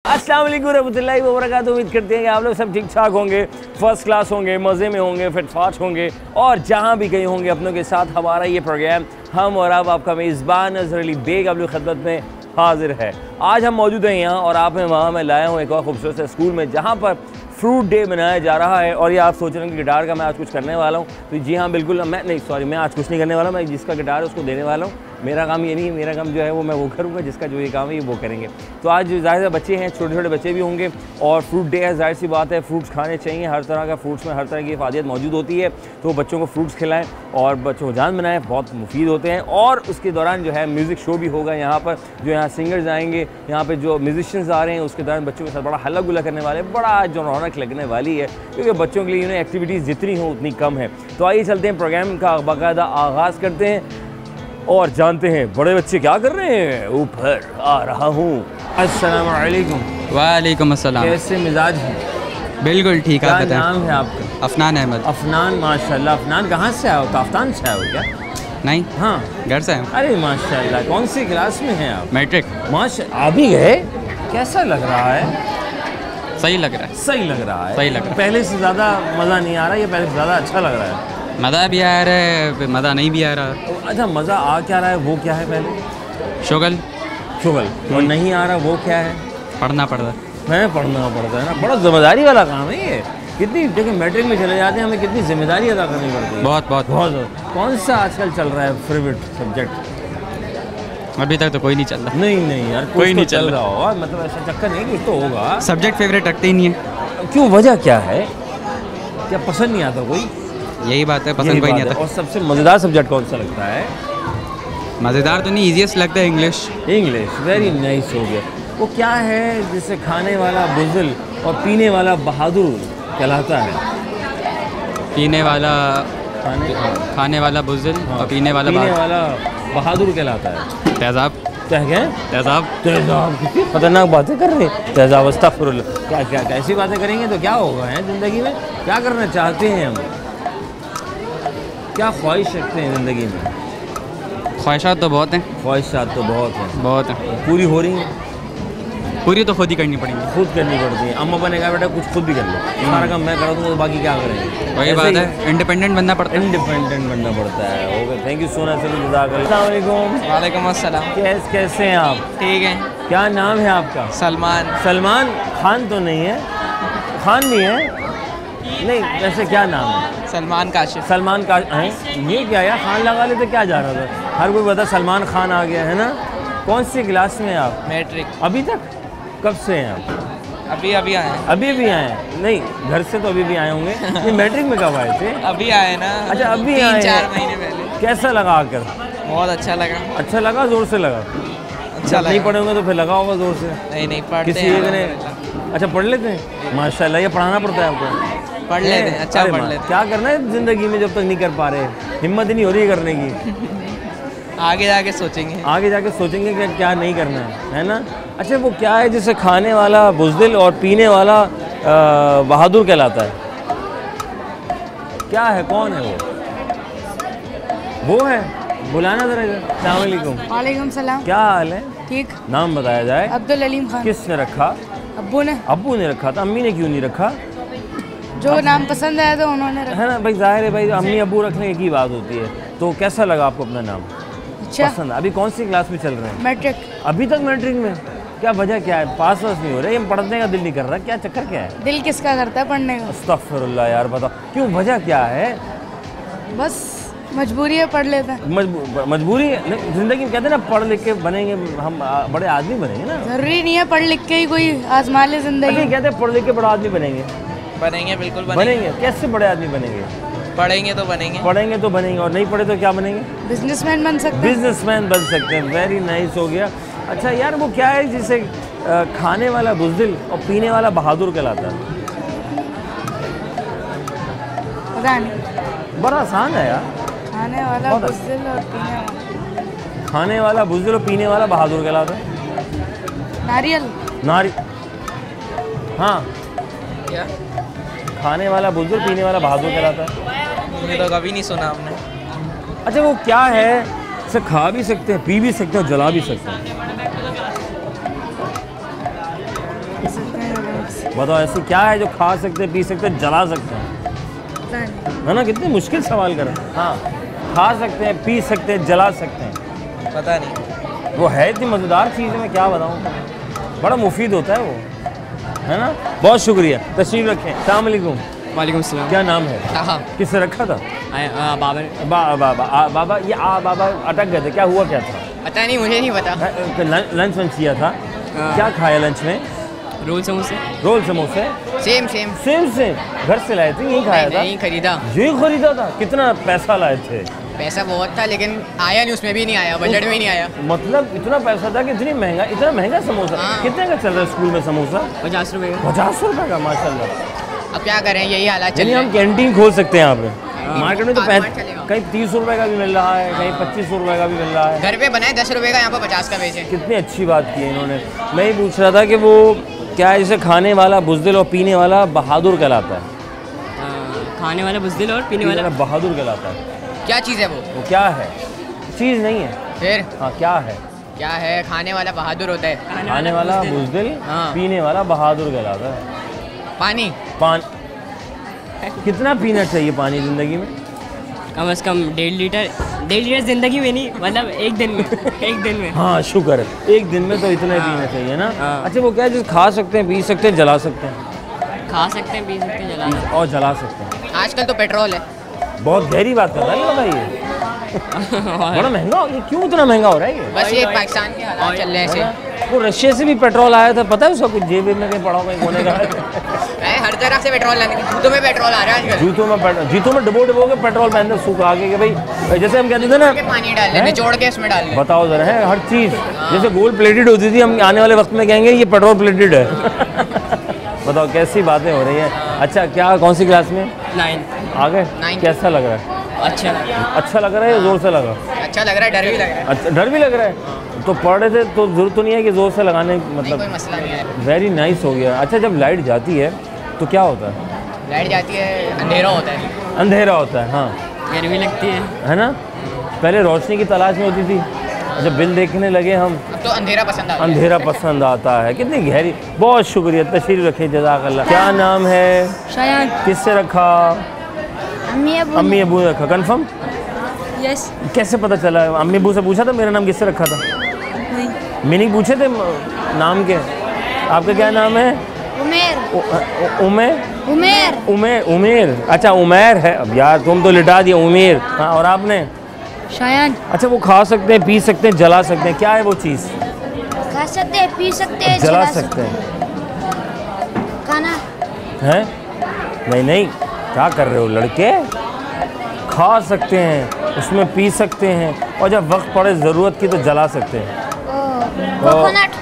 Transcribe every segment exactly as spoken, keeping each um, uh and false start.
अस्सलाम वालेकुम रहमतुल्लाहि व बरकातुहू। उम्मीद करते हैं कि आप लोग सब ठीक ठाक होंगे, फर्स्ट क्लास होंगे, मज़े में होंगे, फिटफाट होंगे और जहाँ भी कहीं होंगे अपनों के साथ हमारा ये प्रोग्राम हम और आप आपका मेज़बान अज़हर अली बेग आप लोग खिदमत में हाजिर है। आज हम मौजूद हैं यहाँ और आप में वहाँ मैं लाया हूँ एक और खूबसूरत से स्कूल में जहाँ पर फ्रूट डे मनाया जा रहा है। और ये आप सोच रहे हैं कि गिटार का मैं आज कुछ करने वाला हूँ, तो जी हाँ बिल्कुल मैं नहीं सॉरी मैं आज कुछ नहीं करने वाला, मैं जिसका गिटार है उसको देने वाला हूँ। मेरा काम ये नहीं है, मेरा काम जो है वो मैं वो करूँगा, जिसका जो ये काम है ये वो करेंगे। तो आज जाहिर से बच्चे हैं, छोटे छोटे बच्चे भी होंगे और फ्रूट डे है, जाहिर सी बात है फ्रूट्स खाने चाहिए। हर तरह का फ्रूट्स में हर तरह की इफादियत मौजूद होती है, तो बच्चों को फ्रूट्स खिलाएं और बच्चों को जान बनाएं, बहुत मुफीद होते हैं। और उसके दौरान जो है म्यूज़िक शो भी होगा यहाँ पर, जो यहाँ सिंगर्स आएंगे, यहाँ पर जो म्यूजिशियंस आ रहे हैं, उसके दौरान बच्चों के साथ बड़ा हल्ला गुल्ला करने वाले, बड़ा जो रौनक लगने वाली है, क्योंकि बच्चों के लिए यूँ एक्टिविटीज़ जितनी हो उतनी कम है। तो आइए चलते हैं, प्रोग्राम का बाकायदा आगाज़ करते हैं और जानते हैं बड़े बच्चे क्या कर रहे हैं। ऊपर आ रहा हूँ। अस्सलाम वालेकुम। वालेकुम अस्सलाम। कैसे मिजाज हैं? बिल्कुल ठीक है। क्या नाम है आपका? अफनान अहमद। अफनान, माशाल्लाह। अफनान कहाँ से आए हो? काफ्तान से आए हो क्या? नहीं, हाँ घर से हैं। अरे माशाल्लाह, कौन सी क्लास में हैं आप? मैट्रिक। माशा अभी गए? कैसा लग रहा है? सही लग रहा है। सही लग रहा है। सही लग रहा है। पहले से ज़्यादा मज़ा नहीं आ रहा या पहले से ज़्यादा अच्छा लग रहा है? मज़ा भी आ रहा है, मज़ा नहीं भी आ रहा। अच्छा, मज़ा आ क्या रहा है वो क्या है? पहले शुगल शुगल और नहीं आ रहा वो क्या है? पढ़ना पड़ता है। मैं पढ़ना पड़ता है ना, बड़ा जिम्मेदारी वाला काम है ये। कितनी देखिए मैट्रिक में चले जाते हैं, हमें कितनी जिम्मेदारी अदा करनी पड़ती है। बहुत बहुत बहुत। कौन सा आजकल चल रहा है फेवरेट सब्जेक्ट? अभी तक तो कोई नहीं चल रहा। नहीं नहीं यार, कोई तो नहीं चल चल रहा होगा, मतलब ऐसा चक्कर नहीं, कुछ तो होगा। सब्जेक्ट फेवरेट रखते ही नहीं है। क्यों, वजह क्या है? क्या पसंद नहीं आता कोई? यही बात है, पसंद यही कोई नहीं बात है। आता। और सबसे मज़ेदार सब्जेक्ट कौन सा लगता है? मज़ेदार तो नहीं, ईजीएस्ट लगता है इंग्लिश। इंग्लिश, वेरी नाइस हो गया। वो क्या है जिसे खाने वाला बुज़िल और पीने वाला बहादुर कहलाता है? पीने वाला खाने खाने वाला बुज़िल और पीने वाला पीने बहा- वाला बहादुर कहलाता है। तेज़ाब। क्या है? तेज़ाब। तेज़ाब, कितनी खतरनाक बातें कर रहे हैं। तेज़ाब, अस्तगफुरुल्लाह। क्या क्या कैसी बातें करेंगे तो क्या होगा है ज़िंदगी में? क्या करना चाहते हैं हम? क्या ख्वाहिश रखते हैं ज़िंदगी में? ख्वाहिशात तो बहुत हैं। ख्वाहिशात तो बहुत हैं। बहुत हैं। पूरी हो रही हैं? पूरी तो खुद ही करनी पड़ेंगी। खुद करनी पड़ती है। अम्मा पापा ने कहा बेटा कुछ खुद भी कर लो, सारा काम मैं करा दूँगा तो बाकी क्या करेंगे? वही ऐसे बात ही है, इंडिपेंडेंट बनना पड़ता है। इंडिपेंडेंट बनना पड़ता है। Okay, thank you so much. अस्सलाम वालेकुम। वालेकुम अस्सलाम। कैसे कैसे हैं आप? ठीक है। क्या नाम है आपका? सलमान। सलमान खान तो नहीं है? खान भी है? नहीं, वैसे क्या नाम है? सलमान काशिफ। सलमान का है? ये क्या यार, खान लगा ले तो क्या जा रहा था? हर कोई बता सलमान खान आ गया है ना। कौन सी क्लास में हैं आप? मैट्रिक। अभी तक? कब से हैं आप? अभी अभी आए हैं। अभी भी आए हैं? नहीं, घर से तो अभी भी आए होंगे। ये मैट्रिक में कब आए थे? अभी आए ना। अच्छा, अभी आए तीन चार हैं। महीने पहले। कैसा लगा आकर? बहुत अच्छा लगा। अच्छा लगा, जोर से लगा? अच्छा जब नहीं लगा। पढ़े होंगे तो फिर लगा होगा जोर से? नहीं नहीं पढ़ते किसी हैं। एक ने अच्छा पढ़ लेते हैं? माशाल्लाह। ये पढ़ाना पड़ता है आपको? पढ़ लेते हैं, अच्छा अरे पढ़ माँ, लेते हैं। क्या करना है ज़िंदगी में जब तक नहीं कर पा रहे? हिम्मत ही नहीं हो रही है करने की। आगे जाके सोचेंगे। आगे जाके सोचेंगे कि क्या नहीं करना है, है ना? अच्छा, वो क्या है जिसे खाने वाला बुज़दिल और पीने वाला आ, बहादुर कहलाता है? क्या है, कौन है वो? वो है, बुलाना ज़रा इधर। अस्सलाम वालेकुम। वालेकुम सलाम। क्या हाल है? ठीक। नाम बताया जाए। अब्दुल अलीम खान। किसने रखा? अब्बू ने। अब्बू ने रखा था, अम्मी ने क्यों नहीं रखा? जो नाम पसंद आया तो उन्होंने रखा। है ना भाई, जाहिर है भाई, अम्मी अब्बू रखने की बात होती है। तो कैसा लगा आपको अपना नाम? अच्छा। पसंद? अभी कौन सी क्लास में चल रहे हैं? मैट्रिक। अभी तक मैट्रिक में? क्या वजह क्या है? पास वास नहीं हो रहे? हम पढ़ने का दिल नहीं कर रहा? क्या चक्कर क्या है? दिल किसका करता है पढ़ने का? अस्तगफुरुल्लाह यार, बताओ क्यों, वजह क्या है? बस मजबूरी है, पढ़ लेते हैं। मजबू, मजबूरी है? नहीं, जिंदगी में कहते हैं ना, पढ़ लिख के बनेंगे हम आ, बड़े आदमी बनेंगे ना। जरूरी नहीं है पढ़ लिख के ही कोई आजमा ले जिंदगी। अरे कहते हैं पढ़ लिख के बड़ा आदमी बनेंगे। बनेंगे, बिल्कुल बनेंगे? कैसे बड़े आदमी बनेंगे? पढ़ेंगे तो बनेंगे। पढ़ेंगे तो बनेंगे, और नहीं पढ़े तो क्या बनेंगे? बिजनेसमैन बन सकते हैं। बिजनेसमैन बन सकते हैं। वेरी नाइस हो गया। अच्छा यार, वो क्या है जिसे आ, खाने वाला बुज़दिल और पीने वाला बहादुर कहलाता है? पता नहीं। बड़ा आसान है यार। खाने वाला बहुत बुज़दिल और पीने वाला खाने वाला बुज़दिल और पीने वाला बहादुर कहलाता है? नारियल। नारी हाँ, क्या? खाने वाला बुज़दिल, पीने वाला बहादुर कहलाता है। ये तो कभी नहीं सुना आपने। अच्छा, वो क्या है? इसे खा भी सकते हैं, पी भी सकते हैं और जला भी सकते हैं। बस। बताओ ऐसे क्या है जो खा सकते हैं, पी सकते हैं, जला सकते हैं? पता नहीं। है ना, कितने मुश्किल सवाल कर। हाँ, खा सकते हैं, पी सकते हैं, जला सकते हैं। पता नहीं। वो है इतनी मज़ेदार चीज़ है, मैं क्या बताऊँ, बड़ा मुफीद होता है वो, है ना। बहुत शुक्रिया, तशरीफ़ रखें। अस्सलाम वालेकुम। वालेकुम सलाम। क्या नाम है? हाँ, किससे रखा था? बाबर। बा, बाबा आ, बाबा ये आ बाबा अटक गए थे, क्या हुआ क्या था? पता नहीं, मुझे नहीं पता। लंच लंच वंच किया था, क्या खाया लंच में? रोल समोसे। रोल समोसे? Same same. सेम सेम, घर से लाए थे, यही खाया था? नहीं खरीदा। यही खरीदा था? कितना पैसा लाए थे? पैसा बहुत था लेकिन आया नहीं, उसमें भी नहीं आया, बजट में ही नहीं आया। मतलब इतना पैसा था कि इतनी महंगा, इतना महंगा समोसा? हाँ। कितने का चल रहा है स्कूल में समोसा? पचास रुपये का। पचास रुपए का, माशाल्लाह। अब क्या करें, यही हालात चल यानी रहे हम हैं। कैंटीन खोल सकते हैं यहाँ पे। मार्केट में तो मार्केट पैंत- चलेगा। कहीं तीस रुपए का भी मिल रहा है, कहीं पच्चीस रुपए का भी मिल रहा है। घर पे बनाए दस रुपए का, यहाँ पर पचास का बेचे। कितनी अच्छी बात की है इन्होंने। मैं ही पूछ रहा था कि वो क्या है, जैसे खाने वाला बुज़दिल और पीने वाला बहादुर कहलाता है? आ, खाने वाला बुज़दिल और पीने पीने वाला वाला बहादुर कहलाता है। क्या चीज़ है वो? वो क्या है? चीज़ नहीं है। फिर हाँ, क्या है? क्या है? खाने वाला बहादुर होता है। खाने वाला बुज़दिल, हाँ। पीने वाला बहादुर कहलाता है। पानी। पान कितना पीना चाहिए पानी ज़िंदगी में? कम से कम डेढ़ लीटर। डेढ़ लीटर ज़िंदगी में नहीं, मतलब एक दिन में। एक दिन में। हाँ शुक्र है, एक दिन में तो इतना ही पीना चाहिए ना। हाँ। अच्छा, वो क्या है, जिस खा सकते हैं, पी सकते हैं, जला सकते हैं? खा सकते हैं, पी सकते हैं, जला सकते और जला सकते हैं। आजकल तो पेट्रोल है। बहुत गहरी बात कर रहा है ये, बताइए। हैं। बड़ा महंगा हो गया, क्यों इतना महंगा हो रहा है ये? बस ये पाकिस्तान के हालात चल रहे हैं ऐसे। वो रशिया से भी पेट्रोल आया था, पता है उसका? कुछ जेब में कहीं पड़ा हो, कहीं कोने का। है, हर तरफ से पेट्रोल लाने, जूतों में पेट्रोल आ रहा है आजकल। जूतों में पेट्रोल, जूतों में डबो डबो के पेट्रोल पहनते सूखा के, कि भाई जैसे हम कहते थे ना, के पानी डाल ले, हैं? निचोड़ के इसमें डाल ले। बताओ जरा, है हर चीज़ जैसे गोल्ड प्लेटेड होती थी, हम आने वाले वक्त में कहेंगे ये पेट्रोल प्लेटेड है। बताओ कैसी बातें हो रही हैं। अच्छा, क्या कौन सी क्लास में? नाइन। आ गए? Ninth। कैसा लग रहा है? अच्छा। अच्छा लग रहा है या जोर से लगा? अच्छा लग रहा है, डर भी लग रहा है। अच्छा, डर भी लग रहा है? तो पढ़ रहे थे तो जरूरत तो नहीं है कि जोर से लगाने, नहीं, कोई मतलब मसला नहीं है। वेरी नाइस हो गया। अच्छा, जब लाइट जाती है तो क्या होता है? लाइट जाती है, अंधेरा होता है। अंधेरा होता है, हाँ, गर्मी लगती है। है ना। पहले रोशनी की तलाश में होती थी, जब बिल देखने लगे हम, अब तो अंधेरा पसंद आता है। अंधेरा पसंद आता है। कितनी गहरी, बहुत शुक्रिया, तशरीफ रखें, जज़ाकल्लाह। क्या नाम है? शायान। किससे रखा? अम्मी अबू। अम्मी अबू ने रखा, कंफर्म? यस। कैसे पता चला? अम्मी अबू से पूछा था मेरा नाम किससे रखा था? नहीं। मीनिंग पूछे थे नाम के? आपका क्या नाम है? उमेर। उ- उमेर उमेर। उमेर उमेर अच्छा, उमेर है। अब यार तुम तो लिटा दिया, उमेर। हाँ, और आपने? शायान। अच्छा, वो खा सकते हैं, पी सकते हैं, जला सकते हैं, क्या है वो चीज़? खा सकते हैं, पी सकते हैं, जला सकते हैं, खाना। हैं? नहीं नहीं, क्या कर रहे हो लड़के? खा सकते हैं, उसमें पी सकते हैं, और जब वक्त पड़े ज़रूरत की तो जला सकते हैं। कोकोनट।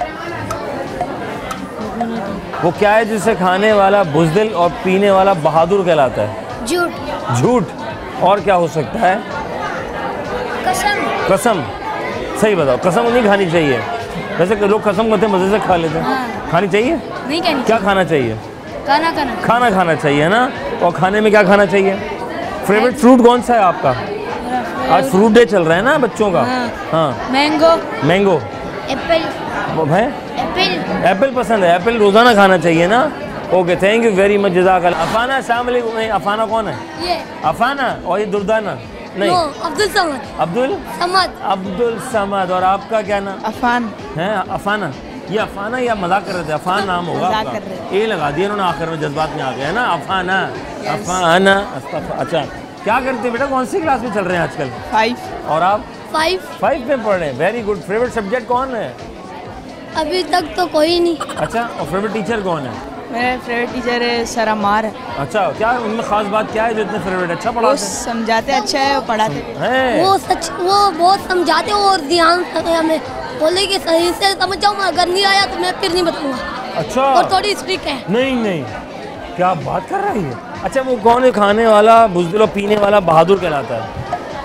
वो क्या है जिसे खाने वाला बुज़दिल और पीने वाला बहादुर कहलाता है? झूठ। झूठ। और क्या हो सकता है? कसम। कसम। सही बताओ, कसम नहीं खानी चाहिए। वैसे लोग कसम करते हैं, मज़े से खा लेते हैं। हाँ। खानी चाहिए? नहीं कहनी। क्या खाना चाहिए? खाना खाना। खाना खाना चाहिए ना। और खाने में क्या खाना चाहिए? फेवरेट फ्रूट कौन सा है आपका? आज फ्रूट डे चल रहा है ना बच्चों का। हाँ। हाँ, मैंगो। मैंगो। एप्पल। वो है? एप्पल। एप्पल पसंद है? एप्पल रोज़ाना खाना चाहिए ना। Okay, thank you very much, जज़ाकल्लाह। अफाना, अस्सलाम वालेकुम। नहीं, अफाना कौन है? ये। अफाना और ये दुर्दाना? नहीं, नो, अब्दुल समद। अब्दुल समद। अब्दुल समद। और आपका क्या नाम अफान। है? अफाना। ये अफाना या मजाक कर रहे थे? अफान नाम होगा मजाक आपका। कर रहे ए लगा दिया इन्होंने, आखिर में जज्बात में आ गया है ना। अफाना, अफाना। अच्छा, क्या करते हैं बेटा? कौन सी क्लास में चल रहे हैं आजकल? फाइव। और आप? फाइव। फाइव में पढ़ रहे हैं, वेरी गुड। फेवरेट सब्जेक्ट कौन है? अभी तक तो कोई नहीं। अच्छा, और फेवरेट टीचर कौन है? मेरा फेवरेट टीचर है सर अमार। अच्छा, क्या उनमें खास बात क्या है जो इतने फेवरेट? अच्छा वो पढ़ाते समझाते अच्छा है, वो पढ़ाते हैं? वो सच, वो बहुत समझाते हो और ध्यान से हमें बोले कि सही से समझ जाऊँ, अगर नहीं आया तो मैं फिर नहीं बताऊंगा। अच्छा, और थोड़ी स्ट्रिक्ट है। नहीं नहीं, क्या बात कर रही है? अच्छा, वो कौन है खाने वाला बुज़दिल और पीने वाला बहादुर कहलाता है?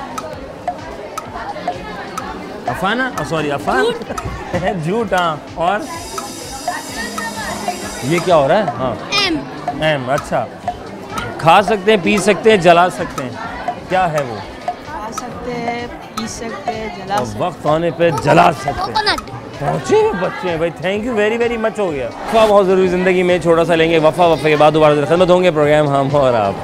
अफाना, सॉरी अफान। झूठ। हाँ, और ये क्या हो रहा है? हाँ, एम। एम। अच्छा, खा सकते हैं, पी सकते हैं, जला सकते हैं, क्या है वो? खा सकते हैं, पी सकते हैं, जला और सकते वक्त होने पे जला सकते हैं। कोकोनट। पहुँचे हुए बच्चे हैं भाई, thank you very very much हो गया। वफ़ा बहुत ज़रूरी ज़िंदगी में, छोटा सा लेंगे वफ़ा, वफ़ा के बाद दोबारा खिदमत होंगे। प्रोग्राम हम और आप।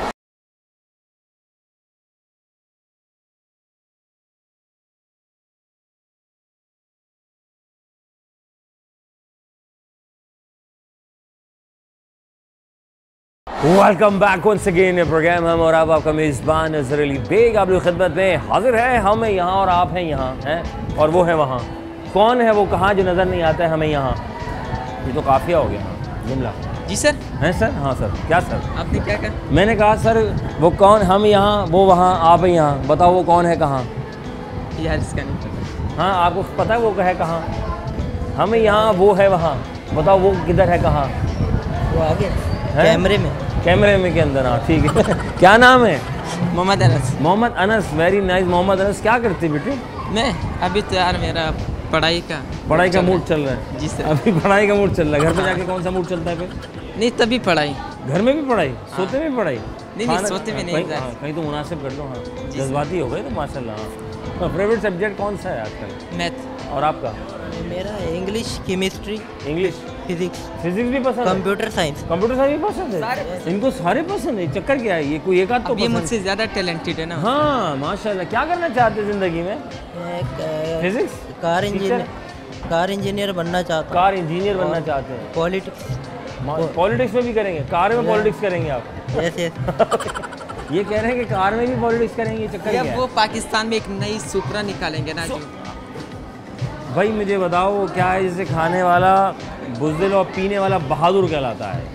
Welcome back once again. Programme हम और आप, आपका मेज़बान अज़हर अली बेग आप लोग खिदमत में हाजिर है। हम यहाँ और आप हैं यहाँ हैं, और वो है वहाँ। कौन है वो कहाँ जो नज़र नहीं आता है हमें यहाँ? ये तो काफ़िया हो गया जुमला। जी सर। हैं सर? हाँ सर। क्या सर? आपने क्या कहा? मैंने कहा सर वो कौन, हम यहाँ वो वहाँ, आप यहाँ, बताओ वो कौन है कहाँ? यार इसका नहीं पता। हाँ आपको पता है वो है कहाँ? हम यहाँ वो है वहाँ, बताओ वो किधर है कहाँ? वो आगे कैमरे में, कैमरे में के अंदर। हाँ ठीक है। क्या नाम है? मोहम्मद अनस। Mohammad Anas, very nice. मोहम्मद अनस क्या करती बेटी? मैं अभी तो यार मेरा पढ़ाई का पढ़ाई का मूड चल रहा है। जी सर। अभी पढ़ाई का मूड चल रहा है। घर पे जाके कौन सा मूड चलता है फिर? नहीं तभी पढ़ाई। घर में भी पढ़ाई, सोते में भी पढ़ाई? नहीं नहीं सोते में नहीं। कहीं, हाँ, कहीं तो मुनासिब कर लो। हाँ जज्बाती हो गए तो माशाल्लाह। हाँ फेवरेट सब्जेक्ट कौन सा है आजकल? मैथ। और आपका? मेरा English, chemistry, English, physics, physics भी पसंद है? Computer science. कंप्यूटर साइंस भी पसंद है? इनको सारे पसंद है। चक्कर क्या है? ये कोई एक आध तो ये पसंद? मुझसे ज़्यादा टैलेंटेड है ना। हाँ माशाल्लाह। क्या करना चाहते हैं ज़िंदगी में? Physics? Car engineer, car engineer बनना चाहता हूँ। कार इंजीनियर बनना चाहते हैं? पॉलिटिक्स, पॉलिटिक्स में भी करेंगे? कार में पॉलिटिक्स करेंगे आप? Yes yes. ये कह रहे हैं कि कार में भी पॉलिटिक्स करेंगे। चक्कर क्या है? वो पाकिस्तान में एक नई सुपरा निकालेंगे ना जो। भाई मुझे बताओ वो क्या है जिसे खाने वाला बुज़दिल और पीने वाला बहादुर कहलाता है?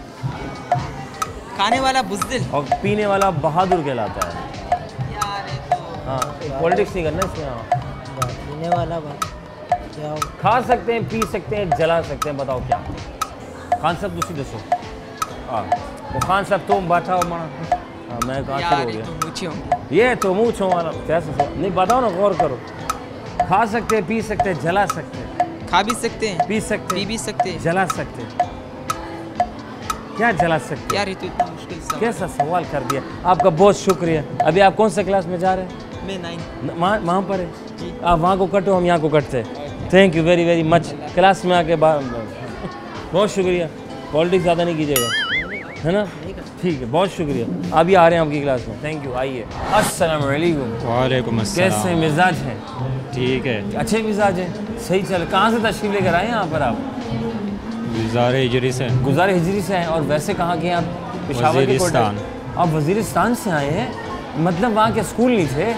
खाने वाला बुज़दिल और पीने वाला बहादुर कहलाता है। यार ये तो हाँ पॉलिटिक्स नहीं करना इसमें। हाँ पीने वाला बात क्या हो? खा सकते हैं, पी सकते हैं, जला सकते हैं, बताओ क्या? खान साहब दूसरी दसो। हाँ वो खान साहब तुम बैठा हो माना। हाँ मैं कहाँ से यार हो ये गया? तो मुझे होंगे। ये तो मुँह छो वाला कैसे सो? नहीं बताओ ना, गौर करो। खा सकते हैं, पी सकते हैं, जला सकते हैं। खा भी सकते हैं, पी सकते पी हैं, भी सकते हैं। जला सकते हैं। क्या जला सकते हैं? यार ये तो इतना मुश्किल सवाल। कैसा सवाल कर दिया? आपका बहुत शुक्रिया। अभी आप कौन सा क्लास में जा रहे हैं? मैं नाइन। न- वहाँ वहाँ पर है? आप वहाँ को कटो, हम यहाँ को कटते हैं। Thank you very very much. Class में आके बाद बहुत शुक्रिया। पॉलिटिक्स ज़्यादा नहीं कीजिएगा, है ना? ठीक है, बहुत शुक्रिया। अभी आ रहे हैं आपकी क्लास में। Thank you. आइए। अस्सलाम वालेकुम। वालेकुम कैसे अस्सलाम। मिजाज हैं? ठीक है। अच्छे मिजाज हैं, सही चल। कहाँ से तशरीफ़ लेकर आए हैं यहाँ पर आप? गुज़ार हिजरी से। गुज़ार हिजरी से हैं। और वैसे कहाँ के हैं आप? पेशावर के वज़ीरिस्तान। कोटे? आप वज़ीरिस्तान से आए हैं? मतलब वहाँ के स्कूल नहीं थे?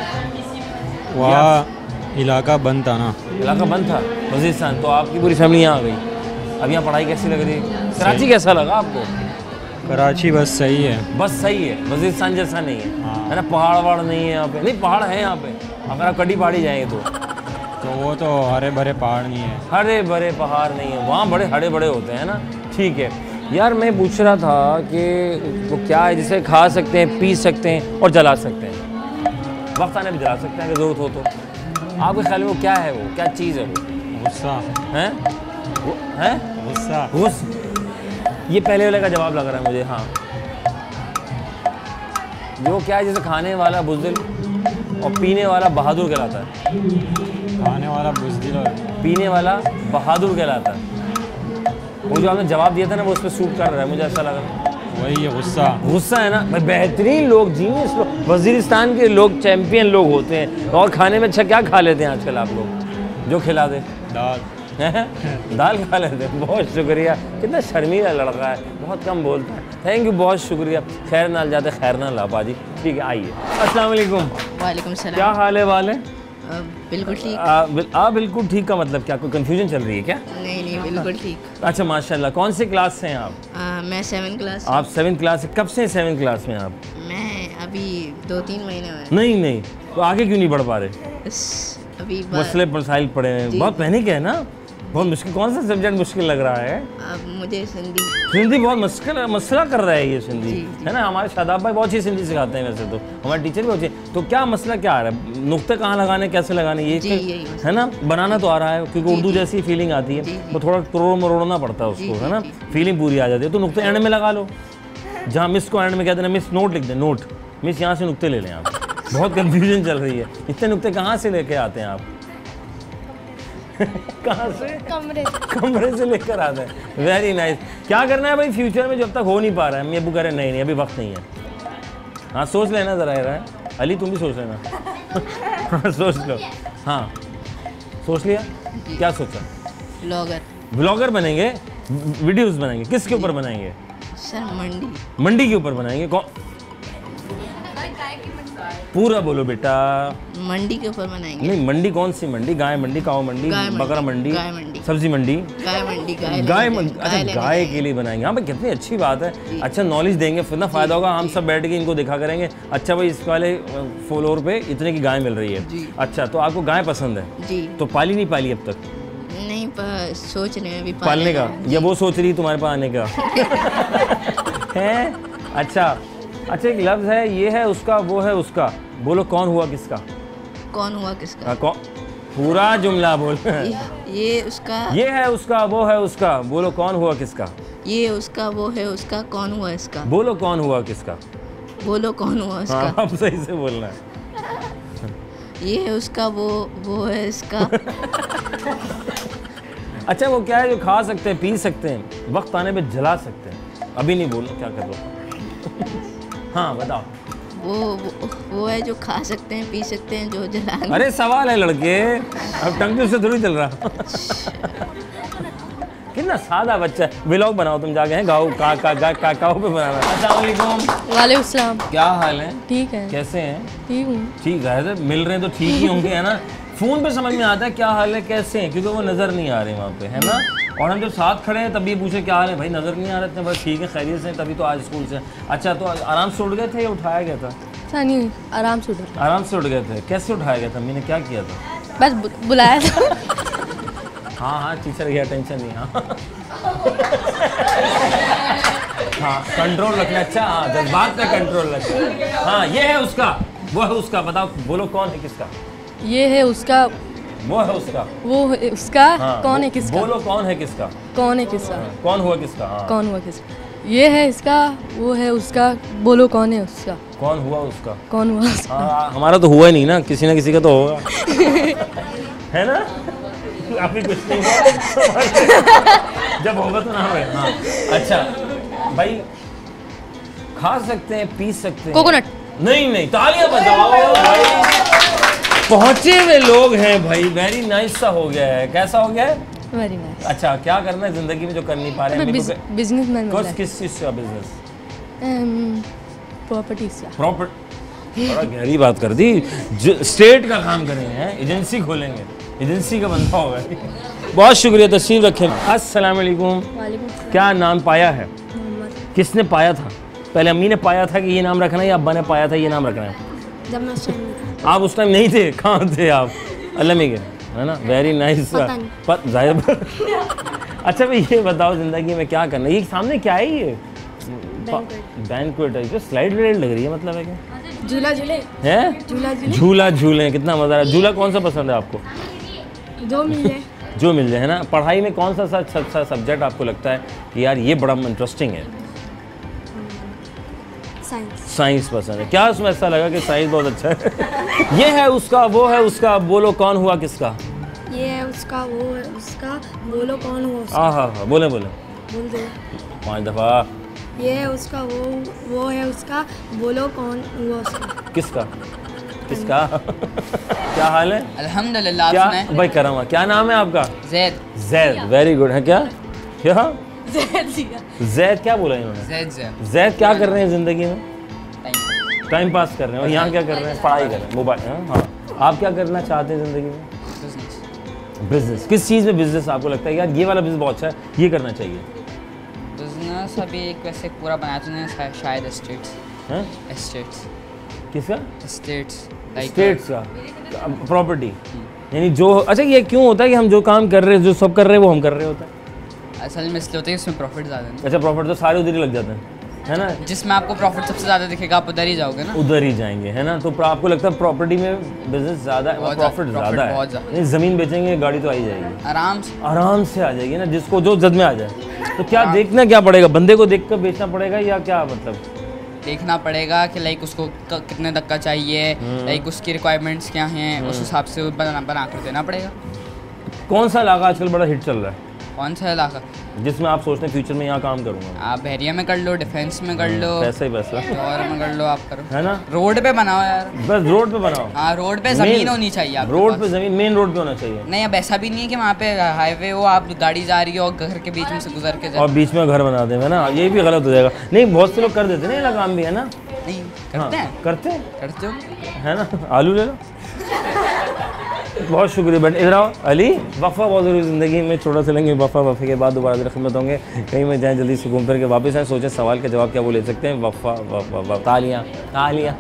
वहाँ इलाका बंद था ना। इलाका बंद था वज़ीरिस्तान, तो आपकी पूरी फैमिली यहाँ आ गई। अब यहाँ पढ़ाई कैसी लग रही है? कराची कैसा लगा आपको? कराची बस सही है। बस सही है, वज़ीरिस्तान जैसा नहीं है, हाँ। है ना? पहाड़ वहाड़ नहीं है यहाँ पे? नहीं पहाड़ है यहाँ पे, अगर आप कड़ी पहाड़ी जाएंगे तो। तो वो तो हरे भरे पहाड़ नहीं है। हरे भरे पहाड़ नहीं है वहाँ, बड़े हरे बड़े होते हैं ना। ठीक है यार, मैं पूछ रहा था कि वो क्या है जिसे खा सकते हैं, पी सकते हैं और जला सकते हैं? वक्त आने पर जला सकते हैं अगर ज़रूरत हो तो। आपके ख्याल में वो क्या है? वो क्या चीज़ है? वो गुस्सा। हैं? वो हैं? गुस्सा। घुस। ये पहले वाले का जवाब लग रहा है मुझे। हाँ जो क्या है जैसे खाने वाला बुज़दिल और पीने वाला बहादुर कहलाता है? खाने वाला बुज़दिल और पीने वाला बहादुर कहलाता है। वो जो आपने जवाब दिया था ना वो उस पर सूट कर रहा है, मुझे ऐसा लग रहा है। वही है गुस्सा। गुस्सा है ना भाई। बेहतरीन लोग, जीनियस लोग, वज़ीरिस्तान के लोग चैंपियन लोग होते हैं। और खाने में अच्छा क्या खा लेते हैं आजकल आप लोग जो खिला दे? दाल। दाल खा लेते हैं। बहुत शुक्रिया। कितना शर्मीला लड़का है, बहुत कम बोलता है। थैंक यू, बहुत शुक्रिया। खैर नाल जाते खैर ना ला पाजी। ठीक है आइए। अस्सलाम वालेकुम। वालेकुम सलाम। क्या हाल है वाले? बिल्कुल ठीक। आ, बिल, आ बिल्कुल ठीक का मतलब क्या? कोई कंफ्यूजन चल रही है क्या? नहीं नहीं बिल्कुल ठीक। अच्छा माशाल्लाह। कौन से क्लास से हैं आप? आ, मैं सेवन क्लास। आप सेवन क्लास से? कब से सेवन क्लास में आप? मैं अभी दो तीन महीने हुए। नहीं नहीं, तो आगे क्यों नहीं बढ़ पा रहे? बस अभी ब- मसले मसाइल पड़े हैं, बहुत पैनिक है ना? बहुत मुश्किल। कौन सा सब्जेक्ट मुश्किल लग रहा है? अब मुझे सिंधी हिंदी बहुत मुश्किल मसला कर रहा है ये सिंधी, जी, जी। है ना? हमारे शादाब भाई बहुत अच्छी सिंधी सिखाते हैं वैसे तो, हमारे टीचर भी अच्छे। तो क्या मसला क्या आ रहा है? नुक्ते कहाँ लगाने, कैसे लगाने, ये जी, यही मसला। है ना? बनाना तो आ रहा है क्योंकि जी, उर्दू जी। जैसी फीलिंग आती है, जी, जी। तो थोड़ा तोड़ मरोड़ना पड़ता है जी, उसको, जी, है ना? जी। फीलिंग पूरी आ जाती है। तो नुक्ते एंड में लगा लो। जहाँ मिस को एंड में कहते हैं ना, मिस नोट लिख दें, नोट मिस, यहाँ से नुक्ते ले लें आप। बहुत कन्फ्यूजन चल रही है, इतने नुक्ते कहाँ से लेके आते हैं आप? कहाँ से? कमरे कमरे से लेकर आता है। Very nice. क्या करना है भाई फ्यूचर में जब तक हो नहीं पा रहा है? मैं अबू कह रहे नहीं नहीं अभी वक्त नहीं है। हाँ सोच लेना ज़रा यार। अली तुम भी सोच लेना। सोच लो। हाँ सोच लिया? क्या सोचा? ब्लॉगर। ब्लॉगर बनेंगे, वीडियोस बनाएंगे। किसके ऊपर बनाएंगे? सर मंडी। मंडी के ऊपर बनाएंगे। कौन? पूरा बोलो बेटा। मंडी के ऊपर बनाएंगे। नहीं मंडी कौन सी मंडी? गाय मंडी, काऊ मंडी, गाय मंडी, बकरा मंडी, गाय मंडी, सब्जी मंडी, गाय मंडी, गाय गाय लेने- मंडी। अच्छा लेने गाय जाएंगे। के लिए बनाएंगे। हाँ भाई कितनी अच्छी बात है। अच्छा नॉलेज देंगे फिर ना फ़ायदा होगा। हम सब बैठ के इनको देखा करेंगे। अच्छा भाई इस वाले फ्लोर पे इतने की गाय मिल रही है। जी। अच्छा तो आपको गाय पसंद है? जी। तो पाली नहीं पाली अब तक? नहीं पर सोच रहे हैं अभी पालने का या वो सोच रही तुम्हारे पास आने का? है अच्छा अच्छा एक लफ्ज़ है ये है उसका वो है उसका। बोलो कौन हुआ किसका? कौन हुआ किसका? हाँ, कौन? पूरा जुमला बोल। ये, ये उसका। ये है उसका वो है उसका। बोलो कौन हुआ किसका? ये उसका वो है उसका। कौन हुआ इसका? बोलो कौन हुआ किसका? बोलो कौन हुआ उसका? हाँ अब सही से बोलना है। ये है उसका वो वो है इसका। अच्छा वो क्या है जो खा सकते हैं, पी सकते हैं, वक्त आने पे जला सकते हैं? अभी नहीं बोलना क्या कर लो। हाँ बताओ। वो, वो वो है जो खा सकते हैं, पी सकते हैं, जो जलाएंगे। अरे सवाल है लड़के, अब टंग से थोड़ी चल रहा। कितना सादा बच्चा है। व्लॉग बनाओ तुम जाके हैं गाँव का का का का काओ पे बनाना। अस्सलाम वालेकुम। वालेकुम सलाम। क्या हाल है? ठीक है। कैसे हैं? ठीक हूँ। ठीक है मिल रहे हैं तो ठीक ही होंगे है ना। फ़ोन पे समझ में आता है क्या हाल है कैसे हैं क्योंकि वो नज़र नहीं आ रहे वहाँ पे है ना। और हम जब साथ खड़े हैं तब ये पूछे क्या हाल है भाई नज़र नहीं आ रहे थे। बस ठीक है खैरियत से तभी तो आज स्कूल से। अच्छा तो आराम से उठ गए थे या उठाया गया था? नहीं आराम से उठा। आराम से उठ गए थे। कैसे उठाया गया था? मैंने क्या किया था? बस बु, बुलाया था। हाँ हाँ टीचर गया टेंशन नहीं। हाँ हाँ कंट्रोल रखना। अच्छा हाँ जज्बात पे कंट्रोल रखना। हाँ ये है उसका वो है उसका। बताओ बोलो कौन है किसका? ये है उसका वो है उसका। वो है उसका। हाँ, कौन बो- है किसका? बोलो कौन है किसका? कौन है किसका? कौन हुआ किसका? हाँ कौन हुआ किसका? ये है इसका वो है उसका। बोलो कौन है उसका? कौन हुआ उसका? कौन हुआ उसका? हाँ हमारा तो हुआ ही नहीं ना, किसी ना किसी का तो होगा। है ना? अभी कुछ नहीं हुआ। जब होगा तो ना होगा। हाँ अच्छा भाई खा सकते हैं, पी सकते हैं। कोकोनट। नहीं नहीं तालियां बजाओ भाई। पहुंचे हुए लोग हैं भाई। वेरी नाइस सा हो गया है। कैसा हो गया है? Very nice. अच्छा क्या करना है जिंदगी में जो कर नहीं पा रहे हैं? बिजनेसमैन बन किस किस चीज़ का बिजनेस? प्रॉपर्टीज का। प्रॉपर्टी। बड़ा गहरी बात कर दी। स्टेट का काम करेंगे हैं, एजेंसी खोलेंगे, एजेंसी का बंदा होगा। बहुत शुक्रिया तशरीफ रखें। अस्सलाम वालेकुम। वालेकुम। क्या नाम पाया है? मोहम्मद। किसने पाया था? पहले अम्मी ने पाया था कि ये नाम रखना है या अब्बा ने पाया था ये नाम रखना है? जब मैं उस टाइम आप उस टाइम नहीं थे। कहाँ थे आप? अल्लाह में गए है ना। Very nice. पता नहीं। पत जाहिर। अच्छा भाई ये बताओ ज़िंदगी में क्या करना है? ये सामने क्या है? ये बैंक्वेट है। जो स्लाइड व्लाइड लग रही है मतलब है क्या? झूला झूले है झूला झूले झूला झूले। कितना मज़ा आ रहा है। झूला कौन सा पसंद है आपको? जो मिल जाए। जो मिल जाए है ना। पढ़ाई में कौन सा सा अच्छा सब्जेक्ट आपको लगता है कि यार ये बड़ा इंटरेस्टिंग है? साइंस। साइंस पसंद है। क्या उसमें ऐसा लगा कि साइंस बहुत अच्छा है? ये है उसका वो है उसका। बोलो कौन हुआ किसका? ये है उसका वो है उसका। बोलो कौन हुआ उसका? हाँ हाँ हाँ बोले बोले बोल दो। पाँच दफ़ा। ये है उसका वो वो है उसका। बोलो कौन हुआ उसका? किसका किसका? क्या हाल है? अल्हम्दुलिल्लाह। क्या आप सुनाएं? भाई करम क्या नाम है आपका? जैद। जैद। वेरी गुड है। क्या क्या जैद क्या बोला इन्होंने? जैद जैद जैद क्या कर रहे हैं ज़िंदगी में? टाइम टाइम पास कर रहे हैं। और यहाँ क्या कर रहे हैं? पढ़ाई कर रहे हैं मोबाइल। हाँ हाँ आप क्या करना चाहते हैं ज़िंदगी में? बिजनेस। बिजनेस। किस चीज़ में बिजनेस आपको लगता है यार ये वाला बिजनेस बहुत अच्छा है ये करना चाहिए? बिजनेस अभी एक वैसे पूरा बनाया तूने शा- शायद एस्टेट्स। हैं? एस्टेट्स किसका? एस्टेट्स स्टेट्स का प्रॉपर्टी। यानी जो अच्छा ये क्यों होता है कि हम जो काम कर रहे हैं जो सब कर रहे हैं वो हम कर रहे होते हैं? असल में इसलिए होता है कि उसमें प्रॉफिट ज़्यादा है। अच्छा प्रॉफिट तो सारे उधर ही लग जाते हैं है ना। जिसमें आपको प्रॉफिट सबसे ज़्यादा दिखेगा आप उधर ही जाओगे ना। उधर ही जाएंगे है ना। तो आपको लगता है प्रॉपर्टी में बिजनेस ज़्यादा है, बहुत प्रॉफिट ज़्यादा, ज़्यादा profit बहुत है? ज़्यादा। नहीं ज़मीन बेचेंगे गाड़ी तो आ ही जाएगी आराम से। आराम से आ जाएगी ना जिसको जो जद में आ जाए। तो क्या देखना क्या पड़ेगा? बंदे को देख कर बेचना पड़ेगा या क्या मतलब? देखना पड़ेगा कि लाइक उसको क- कितने तक का चाहिए, लाइक उसकी रिक्वायरमेंट्स क्या हैं, उस हिसाब से बना बना कर देना पड़ेगा। कौन सा इलाका आजकल बड़ा हिट चल रहा है कौन सा इलाका? जिसमें आप सोचते हैं फ्यूचर में यहाँ काम करूँगा? आप बहरिया में कर लो, डिफेंस में कर लो, पैसा ही पैसा और में कर लो, आप करो है ना। रोड पे बनाओ यार, बस रोड पे बनाओ। हाँ रोड पे जमीन होनी चाहिए आपके रोड पास। पे जमीन, मेन रोड पे होना चाहिए। नहीं अब ऐसा भी नहीं है कि वहाँ पे हाईवे हो, आप गाड़ी जा रही हो और घर के बीच में से गुजर के जाओ और बीच में घर बना दें, है ना, ये भी गलत हो जाएगा। नहीं बहुत से लोग कर देते हैं ना काम भी, है ना। नहीं हाँ, करते हैं करते हैं, करते हो है ना। आलू ले लो। बहुत शुक्रिया बेटा। इधर आओ अली। वफ़ा बहुत ज़रूरी ज़िंदगी में, छोटा सा लेंगे वफ़ा, वफ़े के बाद दोबारा खिदमत होंगे। कहीं में जाएँ जल्दी से घूम फिर के वापस आए, सोचें सवाल का जवाब क्या वो ले सकते हैं। वफ़ा वफ़ा तालियाँ तालियाँ।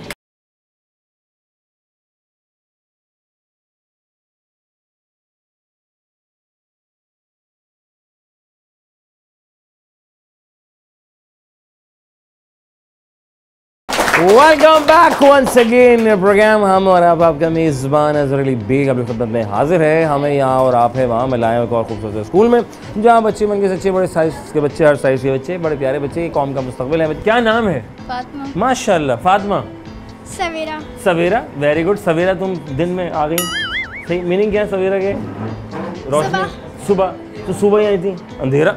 Welcome back once again programme हम और आप आपका मेज़बान अज़हर अली बेग अपनी खिदमत में हाजिर है। हमें यहाँ और आप है वहाँ मिलाएं एक और खूबसूरत स्कूल में जहाँ बच्चे बन के सच्चे बड़े साइज़ के बच्चे, हर साइज़ के बच्चे, बड़े प्यारे बच्चे, कौम का मुस्तकबिल है। क्या नाम है? फातिमा। माशाल्लाह। फातिमा। सवेरा। Savera, very good. सवेरा तुम दिन में आ गई, सही मीनिंग क्या है सवेरा के? रोशनी, सुबह। तो सुबह ही आई थी, अंधेरा।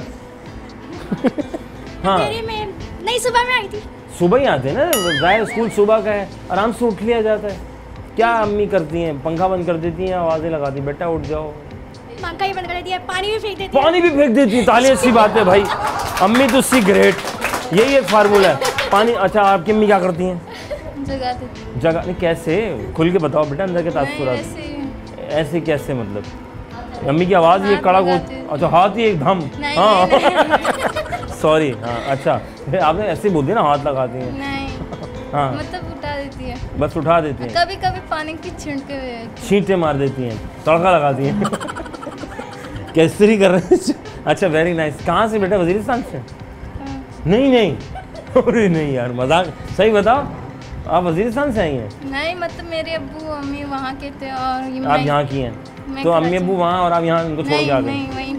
हाँ में नहीं, सुबह में आई थी। सुबह ही आते हैं ना, जाहिर स्कूल सुबह का है, आराम से उठ लिया जाता है। क्या अम्मी करती हैं? पंखा बंद कर देती हैं, आवाज़ें लगाती, बेटा उठ जाओ। पंखा ही बंद कर दिया, पानी भी फेंक देती है। पानी भी फेंक देती है, ताली अच्छी बात है भाई। अम्मी तो सी ग्रेट, यही एक फार्मूला है पानी। अच्छा आपकी अम्मी क्या करती हैं? जगह देती। जगह नहीं, कैसे? खुल के बताओ बेटा, अंदर के तासुरात। ऐसे कैसे मतलब? अम्मी की आवाज़ ये कड़क हो, अच्छा हाथ ही एकदम। हाँ सॉरी। हाँ अच्छा, आपने ऐसे बोल दिया ना, हाथ लगाती हैं। नहीं हाँ मतलब उठा देती है, बस उठा देती हैं। कभी कभी पानी की छिड़के छींटे मार देती हैं, तड़का लगाती हैं। कैसरी कर रहे हैं। अच्छा वेरी नाइस। कहाँ से बेटा? वजीरिस्तान से? नहीं नहीं, अरे नहीं यार मजाक। सही बताओ, आप वजीरिस्तान से आई हैं? नहीं मतलब मेरे अब्बू अम्मी वहाँ के थे और ये आप यहाँ की हैं, तो अम्मी अब्बू वहाँ और आप यहाँ उनको छोड़ के आ गए? नहीं वहीं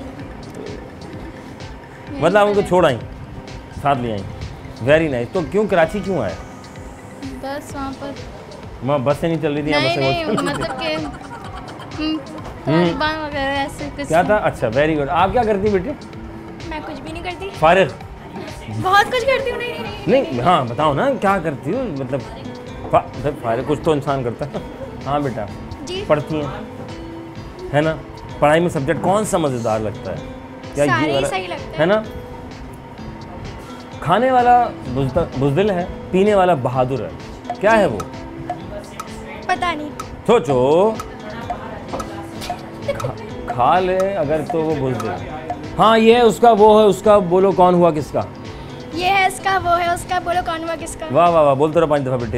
मतलब आप उनको छोड़ आई, साथ ले आई। Very nice. तो क्यों कराची क्यों आए? बस वहाँ पर वहाँ बस से नहीं चल रही थी? नहीं नहीं बस मतलब के हम्म, तालिबान वगैरह ऐसे कुछ। क्या था? अच्छा वेरी गुड। आप क्या करती बेटे? मैं कुछ भी नहीं करती। फारिग? बहुत कुछ करती हूँ। नहीं नहीं नहीं हाँ बताओ ना क्या करती हो, मतलब फा, फारिग कुछ तो इंसान करता है। हाँ बेटा जी पढ़ती हैं, है ना। पढ़ाई में सब्जेक्ट कौन सा मज़ेदार लगता है? क्या सारे ये ही वाला सही लगते है ना? खाने वाला बुज़द- बुज़दिल है, पीने वाला बहादुर है, क्या है वो? पता नहीं। सोचो। खा, खा ले अगर तो वो बुज़दिल है। हाँ ये है उसका, वो है उसका, बोलो कौन हुआ किसका? ये है इसका, वो है उसका, बोलो कौन हुआ किसका? वाह वाह वाह, बोलते रहो पाँच दफ़ा बेटे।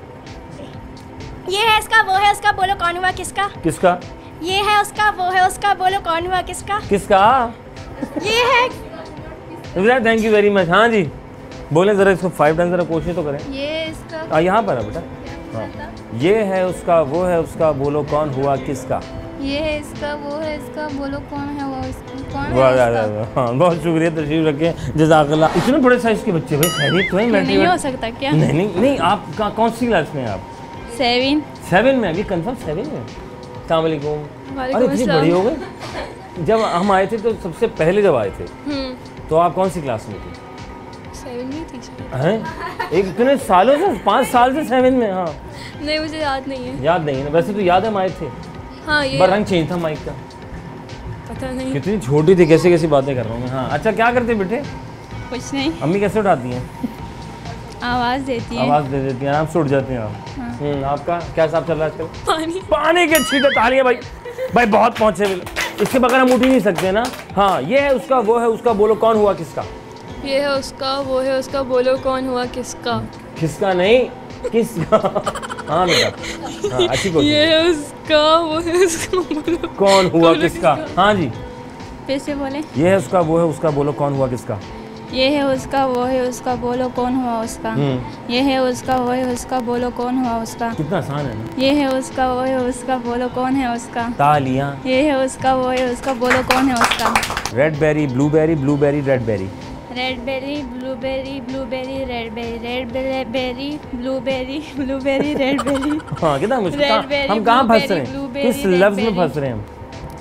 ये है इसका, वो है उसका, बोलो कौन हुआ किसका? किसका? ये है उसका, वो है उसका, बोलो कौन हुआ किसका? किसका? ये है। Thank you very much. हाँ जी बोले ज़रा इसको फाइव टाइम ज़रा कोशिश तो करें। ये इसका। आ, यहाँ पर है बेटा। हाँ ये है उसका, वो है उसका, बोलो कौन हुआ किसका? ये है इसका, वो है इसका, बोलो कौन है वो इसका, कौन वाह है वाह इसका? वाह, हाँ बहुत शुक्रिया, तशरीफ रखें, जज़ाकल्लाह। इतने बड़े साइज़ के बच्चे भाई, खैरियत तो है? नहीं हो सकता क्या? नहीं नहीं नहीं, आप का, कौन सी क्लास में हैं आप? सेवन। सेवन में? अभी कंफर्म सेवन में? अस्सलाम वालेकुम। अरे इतनी बड़ी हो गई। जब हम आए थे तो सबसे पहले जब आए थे तो आप कौन सी क्लास में थे? सेवन में थी शायद। हैं? एक इतने सालों से, पाँच साल से सेवन में? हाँ नहीं मुझे याद नहीं है। याद नहीं है ना? वैसे तो याद है हम आए थे, हाँ ये पर रंग चेंज था माइक का। पता नहीं। कितनी छोटी थी, कैसी कैसी बातें कर रहा हूँ मैं। हाँ अच्छा क्या करते बेटे? कुछ नहीं, अम्मी कैसे उठाती हैं? आवाज़ देती है। आवाज़ दे देती हैं, आराम से उठ जाती हैं आप। हम्म, आपका क्या हिसाब चल रहा है आजकल? पानी। पानी के छींटे, तालियां भाई, भाई बहुत पहुँचे, इसके बगैर हम उठ ही नहीं सकते ना। हाँ ये है उसका, वो है उसका, बोलो कौन हुआ किसका? ये है उसका, वो है उसका, बोलो कौन हुआ किसका? किसका नहीं, किसका। हाँ बेटा हाँ अच्छी कोशिश। ये है उसका, वो है उसका, बोलो कौन हुआ किसका? हाँ जी फिर से बोले। ये है उसका, वो है उसका, बोलो कौन हुआ किसका? ये है उसका, वो है उसका, बोलो कौन हुआ उसका। हम्म ये है उसका, वो है उसका, बोलो कौन हुआ उसका। कितना आसान है ना। ये है उसका, वो है उसका, बोलो कौन है उसका। तालियां। ये है उसका, वो है उसका, बोलो कौन है उसका। Red berry, blueberry, blueberry, red berry. Red berry, blueberry, blueberry, red berry, red berry, blueberry, blueberry, red berry. हाँ कितना मुश्किल। Red कहाँ- berry, हम कहाँ फंस blueberry, रहे हैं? blueberry, किस red लफ्ज़ में berry। फंस रहे हैं हम?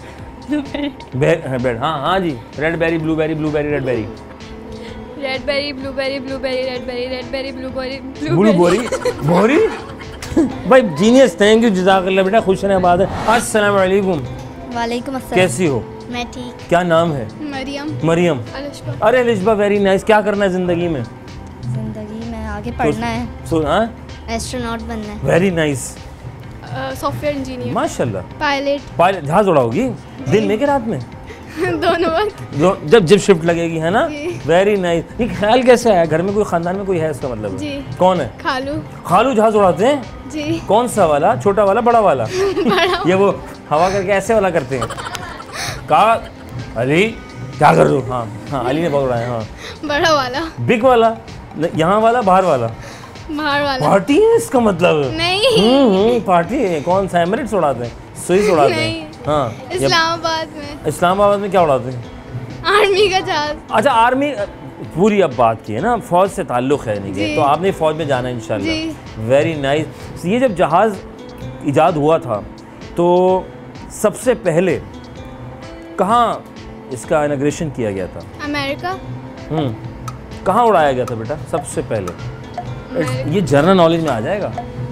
बेड, हाँ हाँ जी, red berry, blueberry, blueberry, red berry, red berry, blueberry, blueberry, red berry, red berry, blueberry, blue berry, berry. भाई जीनियस, थैंक यू, जज़ाकल्लाह बेटा, खुश रहने बात है। अस्सलाम वालेकुम। वालेकुम अस्सलाम। कैसी हो? मैं ठीक। क्या नाम है? मरियम। मरियम। अलिशबा। अरे अलिशबा, वेरी नाइस। क्या करना है जिंदगी में? जिंदगी में आगे पढ़ना है, सो हाँ, एस्ट्रोनॉट बनना है। वेरी नाइस, सॉफ्टवेयर इंजीनियर, माशाल्लाह। पायलट, पायलट, जहाज उड़ाओगी दिन में कि रात में? दोनों वक्त। जो- जब जब शिफ्ट लगेगी, है ना? Very nice. ये ख्याल कैसे आया? घर में कोई खानदान में कोई है इसका मतलब है? जी। कौन है? खालू। खालू जहाज उड़ाते हैं? जी। कौन सा वाला? छोटा वाला, बड़ा वाला? बड़ा। ये वो हवा करके ऐसे वाला करते हैं? कहा अली क्या कर रहे हो? हाँ हाँ, अली ने बहुत उड़ाया। हाँ, बड़ा वाला। बिग वाला? न- यहाँ वाला, बाहर वाला? बाहर वाला। पार्टी है इसका मतलब? नहीं। हम्म हम्म, पार्टी है। कौन सा? एमिरेट्स उड़ाते हैं, स्विस उड़ाते हैं? नहीं। हाँ, ये- इस्लामाबाद में। इस्लामाबाद में क्या उड़ाते हैं? आर्मी का जहाज। अच्छा, आर्मी पूरी अब बात की है ना, फौज से ताल्लुक़ है नहीं के, जी। तो आपने फौज में जाना है इंशाल्लाह। जी। Very nice. ये जब जहाज़ इजाद हुआ था तो सबसे पहले कहाँ इसका इनॉग्रेशन किया गया था? अमेरिका। हम्म, कहाँ उड़ाया गया था बेटा सबसे पहले? अमेरिका। ये जनरल नॉलेज में आ जाएगा।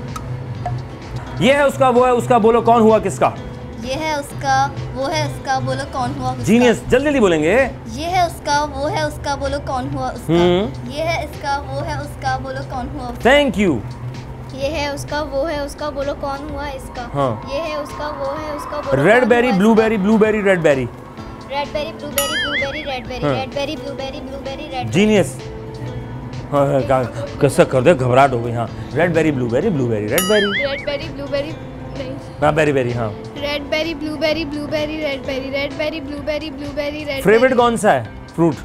ये है उसका, वो है उसका, बोलो कौन हुआ किसका? ये है उसका, वो है उसका, बोलो कौन हुआ उसका। जीनियस, जल्दी जल्दी बोलेंगे। ये है उसका, वो है उसका, बोलो कौन हुआ उसका। हम्म। ये है इसका, वो है उसका, बोलो कौन हुआ उसका। Thank you. ये है उसका, वो है उसका, बोलो कौन हुआ इसका। हाँ। ये है उसका, वो है उसका, बोलो रेड कौन बेरी, हुआ ब्लूबेरी, ब्लूबेरी, रेड बेरी। इसका। Red berry, blueberry, blueberry, red berry, हाँ। Red berry, blueberry, blueberry, red. Genius. हाँ हाँ, क्या कैसा कर दे, घबराहट हो गई। हाँ, red berry, blueberry, blueberry, red berry. Red berry, blueberry, नहीं। हाँ, बेरी बेरी। हाँ, red berry, blueberry, blueberry, red berry, red berry, blueberry, blueberry, red. Favourite कौन सा है फ्रूट?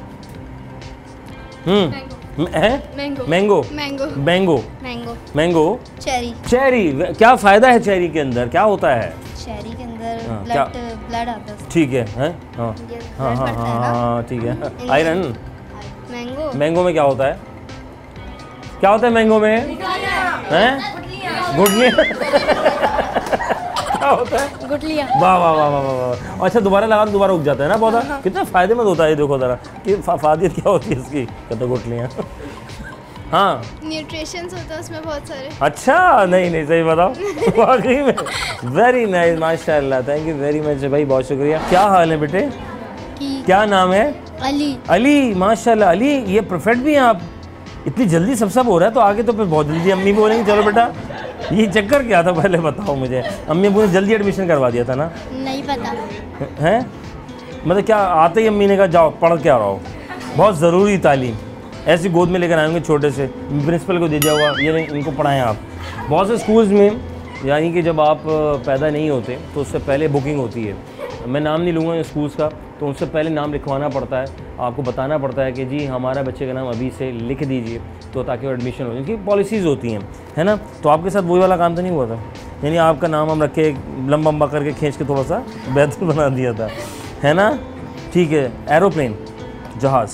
हम्म, है mango. Mango, mango. Mango, mango, mango, cherry. Cherry. क्या फायदा है चेरी के अंदर? क्या होता है? चेरी के अंदर हाँ, क्या? ब्लड, ब्लड आता है। ठीक है, हैं? हाँ ये हाँ blood हाँ बढ़ता है हाँ ना। हाँ, ठीक है। आयरन। मैंगो। मैंगो में क्या होता है? क्या होता है मैंगो में? हैं? गुठलियाँ। क्या होता है? गुठलियाँ। वाह वाह वाह वाह वाह वाह। अच्छा, दोबारा लगा तो दोबारा उग जाता है ना पौधा? कितना फायदेमंद होता है ये, देखो जरा कि फायदियत क्या होती है इसकी। कहते गुठलियाँ। हाँ, न्यूट्रिशंस होता है उसमें बहुत सारे। अच्छा, नहीं नहीं, सही बताओ। वाकई में वेरी नाइस, माशाल्लाह, थैंक यू वेरी मच भाई, बहुत शुक्रिया। क्या हाल है बेटे? क्या नाम है? अली। अली, माशाल्लाह। अली, ये परफेक्ट भी हैं आप? इतनी जल्दी सब सब हो रहा है, तो आगे तो फिर बहुत जल्दी अम्मी बोलेंगी चलो बेटा। ये चक्कर क्या था पहले बताओ मुझे। अम्मी अबू ने जल्दी एडमिशन करवा दिया था ना? नहीं पता। हैं? मतलब क्या आते ही अम्मी ने कहा जाओ पढ़ के आ रहा हो? बहुत ज़रूरी तालीम। ऐसी गोद में लेकर आएंगे छोटे से, प्रिंसिपल को दे दिया हुआ, ये नहीं, इनको पढ़ाएं आप। बहुत से स्कूल्स में यानी कि जब आप पैदा नहीं होते तो उससे पहले बुकिंग होती है। मैं नाम नहीं लूँगा स्कूल्स का, तो उनसे पहले नाम लिखवाना पड़ता है, आपको बताना पड़ता है कि जी हमारा बच्चे का नाम अभी से लिख दीजिए, तो ताकि वो एडमिशन हो। इनकी पॉलिसीज़ होती हैं, है ना? तो आपके साथ वही वाला काम तो नहीं हुआ था? यानी आपका नाम हम रख के लंबा लंबा करके खींच के थोड़ा सा बेहतर बना दिया था, है ना? ठीक है। एरोप्लेन, जहाज़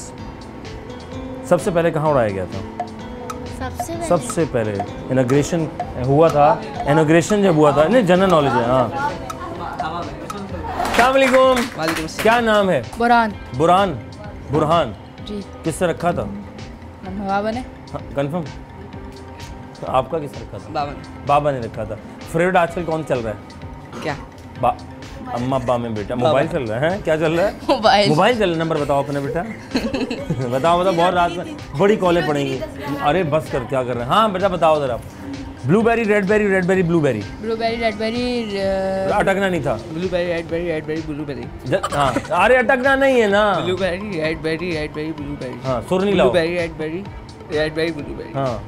सबसे पहले कहाँ उड़ाया गया था? सबसे पहले सबसे पहले इनॉग्रेशन हुआ था, इनॉग्रेशन जब हुआ था, नहीं जनरल नॉलेज है। हाँ, अस्सलाम वालेकुम। वालेकुम अस्सलाम। क्या नाम है? बुरहान। बुरहान। बुरहान जी। किससे रखा था? बाबा ने। हाँ, कंफर्म? आपका किससे रखा था? बाबा ने। बाबा ने रखा था। फेवरेट आजकल कौन चल रहा है? क्या? बा अम्मा अब्बा में बेटा मोबाइल चल रहा है? क्या चल रहा है? मोबाइल। मोबाइल चल रहा है। नंबर बताओ अपने बेटा। बताओ बताओ, बहुत रात में बड़ी कॉलें पड़ेंगी। अरे बस कर, क्या कर रहे हैं? हाँ बेटा बताओ ज़रा। Blueberry, red berry, red berry, blueberry. Blueberry, red berry, अटकना नहीं था। Blueberry, red berry, red berry, blueberry. ज- हाँ, अरे अटकना नहीं है ना। Blueberry, red berry, red berry, blueberry. हाँ, सुर नहीं लाओ। Blueberry, red berry, red berry, blueberry. हाँ,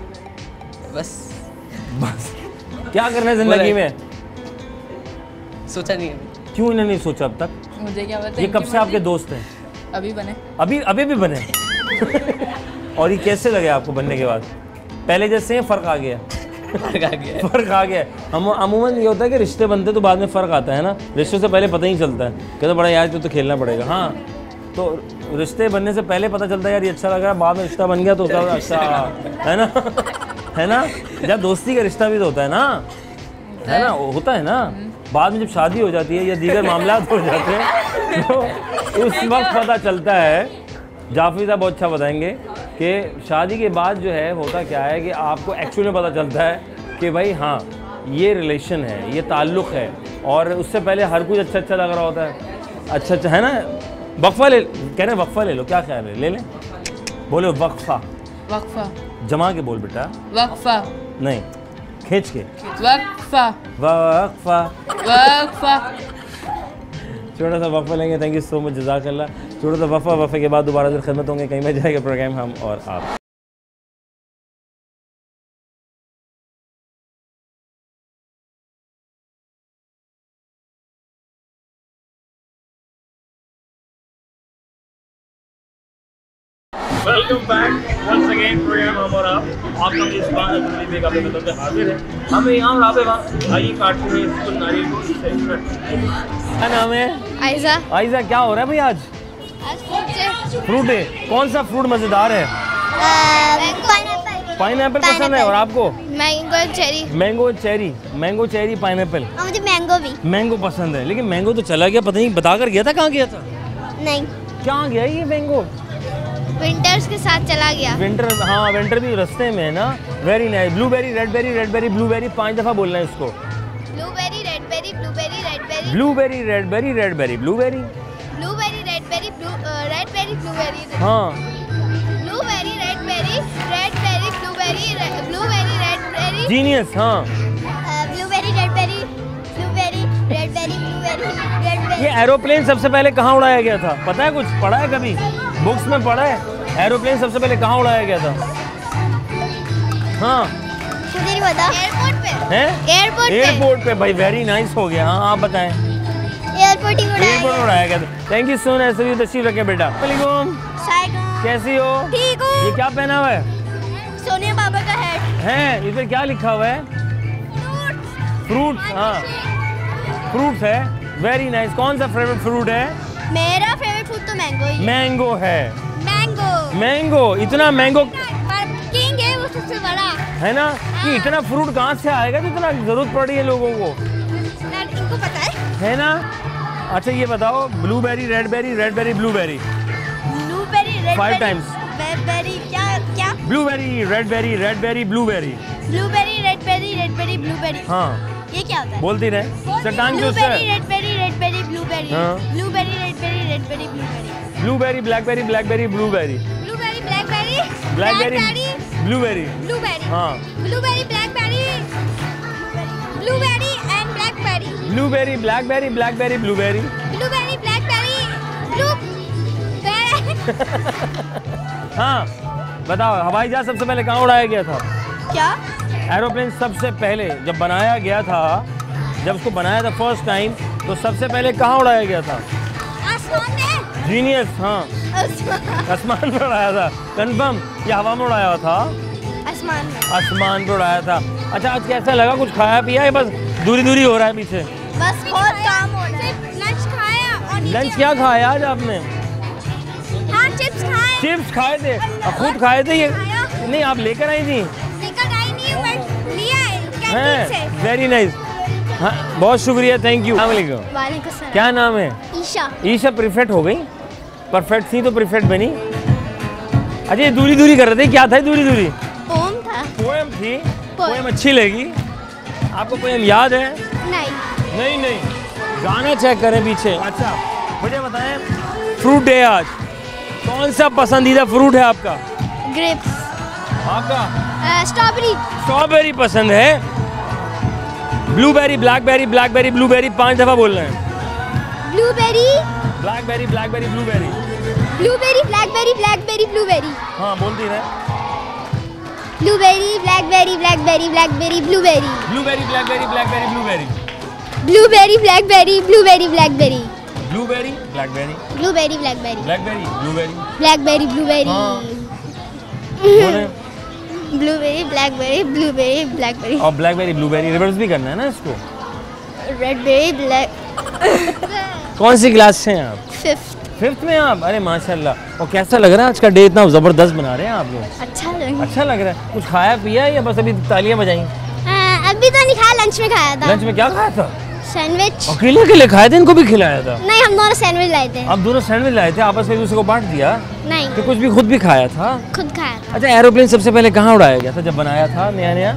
बस बस। क्या करना है जिंदगी में? सोचा नहीं है क्यों इन्हें नहीं सोचा अब तक? मुझे क्या पता। ये कब से आपके दोस्त हैं? अभी बने। अभी अभी भी बने? और ये कैसे लगे आपको बनने के बाद? पहले जैसे हैं, फ़र्क आ गया? फर्क आ गया है। फ़र्क आ गया है। हम अमूमन ये होता है कि रिश्ते बनते तो बाद में फ़र्क आता है ना, रिश्ते से पहले पता ही चलता है। कहते बड़ा यार तो, तो खेलना पड़ेगा। हाँ, तो रिश्ते बनने से पहले पता चलता है यार ये अच्छा लग रहा है, बाद में रिश्ता बन गया तो उसका अच्छा है ना, है ना? जब दोस्ती का रिश्ता भी तो होता है ना, होता है है ना, होता है ना। बाद में जब शादी हो जाती है या दीगर मामला हो जाते हैं तो उस वक्त पता चलता है। जाफरी साहब बहुत अच्छा बताएंगे कि शादी के बाद जो है होता क्या है कि आपको एक्चुअली में पता चलता है कि भाई हाँ ये रिलेशन है, ये ताल्लुक़ है, और उससे पहले हर कुछ अच्छा अच्छा लग रहा होता है। अच्छा अच्छा है ना। वक्फा ले, कह रहे हैं वक्फा ले लो, क्या ख्याल है? ले लें, बोलो वक्फा। वक्फा जमा के बोल बेटा, वक्फा नहीं खींच के। वक्फा वक्फा वक्फा छोटा सा वक्फा लेंगे। थैंक यू सो मच, जज़ाकल्लाह। छोटा सा वक्फा, वक्फे के बाद दोबारा फिर खिदमत होंगे। कहीं में जाएगा प्रोग्राम हम और आप। Welcome back once again programme हम और आप। आपका मेज़बान अब्दुल बेग आपके खिदमत में हाजिर है। हमें यहाँ राबे वहाँ आइए काटते हैं इसको नारियल को इस साइड में। क्या नाम है? आयजा। आयजा, क्या हो रहा है भाई आज? आज फ्रूट है। फ्रूट है। कौन सा फ्रूट मज़ेदार है? पाइनएप्पल पसंद है। और आपको? Mango cherry. Mango cherry, mango cherry pineapple. मुझे मैंगो भी। मैंगो पसंद है, लेकिन मैंगो तो चला गया, पता नहीं बता कर गया था, कहाँ गया था? नहीं, कहाँ गया ये मैंगो? विंटर्स के साथ चला गया। विंटर, हाँ विंटर भी रास्ते में है ना। Very nice. Blueberry, red berry, red berry, blueberry, पांच दफा बोलना है इसको। Blueberry red berry blueberry red berry blueberry, red berry, red berry, blueberry. Blueberry red berry blue red berry blueberry हाँ। Blueberry red berry red berry blueberry blueberry red berry genius. हाँ। Blueberry red berry blueberry red berry blueberry red berry. ये aeroplane सबसे पहले कहाँ उड़ाया गया था? पता है कुछ? पढ़ा है कभी बुक्स में? पढ़ा है एरोप्लेन सबसे पहले कहाँ उड़ाया गया था? हाँ मुझे नहीं पता। एयरपोर्ट पे हैं? एयरपोर्ट पे एयरपोर्ट पे। भाई वेरी नाइस हो गया। हाँ आप बताएं। एयरपोर्ट ही उड़ाया एयरपोर्ट उड़ाया गया था। Thank you so much. सभी तशरीफ रखें बेटा। वालेकुम। साइकिल। कैसी हो? ठीक हूँ। ये क्या पहना हुआ है? सोनिया बाबा का हेड है। इस पे क्या लिखा हुआ है? फ्रूट्स। हाँ फ्रूट्स है। Very nice. कौन सा फेवरेट फ्रूट है? मेरा फेवरेट फ्रूट तो मैंगो ही है। मैंगो है। मैंगो। मैंगो। इतना मैंगो पर किंग है वो सबसे बड़ा है ना कि इतना फ्रूट कहाँ से आएगा जो इतना जरूरत पड़ी है लोगों को, इनको पता है है ना। अच्छा ये बताओ, blueberry, red berry, red berry, blueberry. Blueberry red Five times. Berry क्या क्या blueberry, red berry, red berry, blueberry. Blueberry red berry red berry blueberry. हाँ ये क्या होता है? बोलती रहे। चट्टान जो ब्लूबेरी रेडबेरी रेडबेरी ब्लूबेरी। हाँ। Blueberry red berry red berry blueberry. Blueberry, blackberry, blackberry, blueberry. Blueberry blackberry blackberry, blueberry. Blueberry. हाँ blueberry blackberry blueberry and blackberry. Blueberry, blackberry, blackberry, blueberry. Blueberry blackberry blue. हाँ बताओ, हवाई जहाज सबसे पहले कहाँ उड़ाया गया था? क्या? एरोप्लेन सबसे पहले जब बनाया गया था, जब उसको बनाया था फर्स्ट टाइम, तो सबसे पहले कहाँ उड़ाया गया था? आसमान में। जीनियस। हाँ आसमान पे उड़ाया था। कंफर्म? या हवा में उड़ाया था? आसमान में। आसमान पे उड़ाया था। अच्छा आज कैसा लगा? कुछ खाया पिया है? बस दूरी दूरी हो रहा है पीछे। बस बहुत काम हो रहा है। लंच खाया और लंच क्या खाया आज आपने? हाँ चिप्स खाए। चिप्स खाए थे? और खुद खाए थे ये? नहीं आप लेकर आई थी? लेकर आई नहीं हूँ, बट लिया है कैंटीन हैं से। Very nice. हाँ बहुत शुक्रिया, थैंक यू। वालेकुम। वालेकुम सलाम। क्या नाम है? ईशा। ईशा प्रीफेक्ट हो गई? परफेक्ट थी तो प्रीफेक्ट बनी। अच्छा ये दूरी दूरी कर रहे थे, क्या था दूरी दूरी? पोम था। पोएम थी। पोएम अच्छी लगी आपको? पोएम याद है? नहीं। नहीं नहीं गाना चेक करें पीछे। अच्छा मुझे बताएं, फ्रूट डे आज, कौन सा पसंदीदा फ्रूट है आपका? ग्रेप्स। आपका? स्ट्रॉबेरी। स्ट्रॉबेरी पसंद है। ब्लूबेरी, ब्लैकबेरी, ब्लैकबेरी, ब्लूबेरी, पांच दफा बोलना है। Blueberry blackberry, blackberry, blueberry. Blueberry blackberry blackberry blueberry. हाँ बोलती रहे। Blueberry blackberry blackberry blackberry blueberry. Blueberry, blackberry, blackberry, blueberry. Blueberry blackberry blueberry blackberry. Blueberry, blackberry, blueberry blackberry blackberry, blueberry. Blackberry blueberry. हाँ। बोले। Blueberry blackberry blueberry blackberry. और blackberry, blueberry reverse भी करना है ना इसको। Red berry black. कौन सी क्लास से हैं आप? फिफ्थ। फिफ्थ में आप? अरे माशाल्लाह। और कैसा लग रहा है आज का डे? इतना ज़बरदस्त बना रहे हैं आप लोग। अच्छा लग अच्छा लग रहा है। कुछ खाया पिया या बस अभी तालियां बजाई? हाँ, अभी अभी तो नहीं खाया, लंच में खाया था। लंच में क्या खाया था? सैंडविच। अकेले अकेले खाए थे, इनको भी खिलाया था? नहीं, हम दोनों सैंडविच लाए थे। आप दोनों सैंडविच लाए थे, आपस में एक दूसरे को बांट दिया? नहीं, तो कुछ भी खुद भी खाया था? खुद खाया था। अच्छा, एरोप्लेन सबसे पहले कहाँ उड़ाया गया था जब बनाया था नया नया?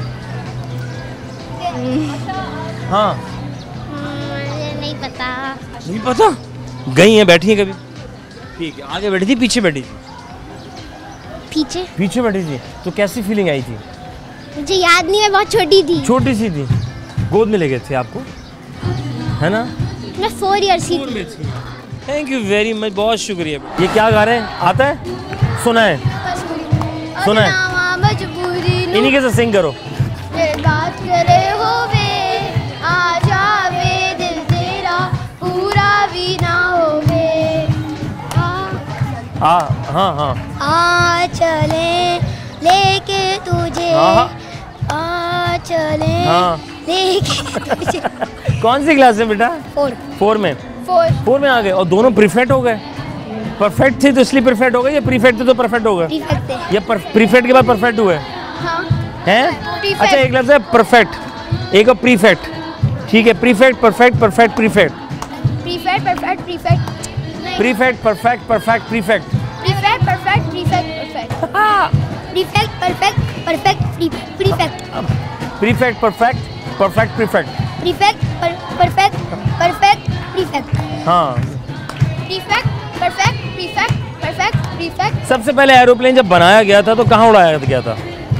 हाँ, मुझे नहीं पता। नहीं पता? गई हैं, बैठी हैं कभी? ठीक है, आगे बैठी थी पीछे बैठी थी? पीछे। पीछे बैठी थी, तो कैसी फीलिंग आई थी? मुझे याद नहीं, मैं बहुत छोटी थी। छोटी सी थी, गोद में ले गए थे आपको, है ना? मैं फोर इयर्स की थी। थैंक यू वेरी मच, बहुत शुक्रिया। ये क्या गा रहे हैं, आता है? सुना है? सुना है? मजबूरी इन्हीं के साथ सिंग करो। बात करे होवे, आ जावे दिल तेरा पूरा भी ना होवे। हाँ हाँ हाँ आ चले लेके तुझे, हाँ आ चले हाँ। लेके तुझे। कौन सी क्लास में बेटा? फोर। फोर में? फोर। फोर में आ गए और दोनों प्रीफेक्ट हो गए? परफेक्ट थे तो इसलिए परफेक्ट हो गए, या प्रीफेक्ट थे तो परफेक्ट हो गए? प्रीफेक्ट थे। या प्रीफेक्ट के बाद परफेक्ट हुए हाँ। हैं? Prefect। अच्छा, एक लफ्ज़ है परफेक्ट, एक और प्रीफेक्ट। ठीक है, prefect, perfect, perfect, prefect. Prefect, perfect, prefect. Prefect, perfect, perfect, prefect. Prefect, perfect, prefect, perfect. Prefect, perfect, perfect, prefect. Prefect, perfect, perfect, prefect. Prefect, perfect, perfect, prefect. हाँ। Prefect, perfect, prefect, perfect, prefect. सबसे पहले aeroplane जब बनाया गया था तो कहाँ उड़ाया गया था?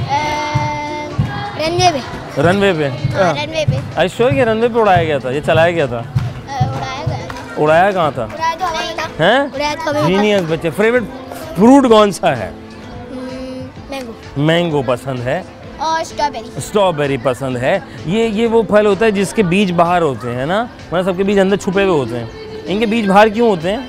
रनवे पे। रनवे पे? रनवे पे। आई श्योर कि रनवे पे उड़ाया गया था, ये चलाया गया था? उड़ाया गया था। उड़ाया कहाँ था? उड़ाया तो हमें था। हैं? उड़ाया तो हमें। जीनियस बच्चे। फेवरेट फ्रूट कौन सा है? मैंगो। मैंगो पसंद है और स्ट्रॉबेरी। स्ट्रॉबेरी पसंद है। ये ये वो फल होता है जिसके बीज बाहर होते हैं ना, मतलब सबके बीज अंदर छुपे हुए होते हैं। इनके बीज बाहर क्यों होते हैं?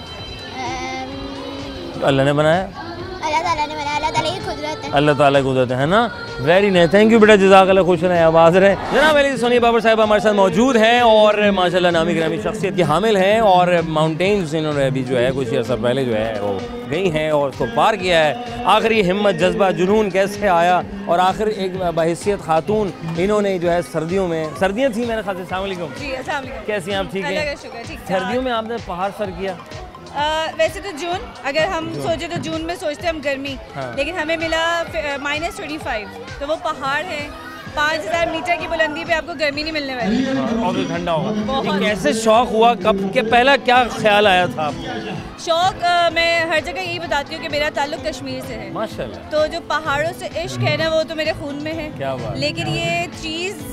अल्लाह ने बनाया, अल्लाह ताला ने बनाया, अल्लाह ताला की कुदरत है। अल्लाह ताला की कुदरत है ना। वेरी नाइस, थैंक यू बेटा, जज़ाकल्लाह, खुश रहें, आबाद रहें। जनाब अली सोनिया बाबर साहब हमारे साथ मौजूद हैं और माशाल्लाह नामी गिरामी शख्सियत की हामिल हैं और माउंटेन्स इन्होंने अभी जो है कुछ अर्सा पहले जो है वो गई हैं और उसको पार किया है। आखिर ये हिम्मत, जज्बा, जुनून कैसे आया और आखिर एक बहैसियत खातून इन्होंने जो है सर्दियों में, सर्दियाँ थी मेरे ख्याल से। अस्सलाम वालेकुम। जी अस्सलाम वालेकुम। कैसी हैं आप? ठीक अल्लाह है। का शुक्र, ठीक है। सर्दियों में आपने पहाड़ सर किया? आ, वैसे तो जून, अगर हम सोचे तो जून में सोचते हम गर्मी, हाँ। लेकिन हमें मिला माइनस ट्वेंटी फाइव, तो वो पहाड़ है पाँच हज़ार मीटर की बुलंदी पे, आपको गर्मी नहीं मिलने वाली। और भी ठंडा होगा। बहुत। ये कैसे शौक हुआ, कब के पहला क्या ख्याल आया था आपको? शौक आ, मैं हर जगह यही बताती हूँ कि मेरा ताल्लुक कश्मीर से है। माशाल्लाह। तो जो पहाड़ों से इश्क है ना, वो तो मेरे खून में है। क्या बात। लेकिन ये चीज़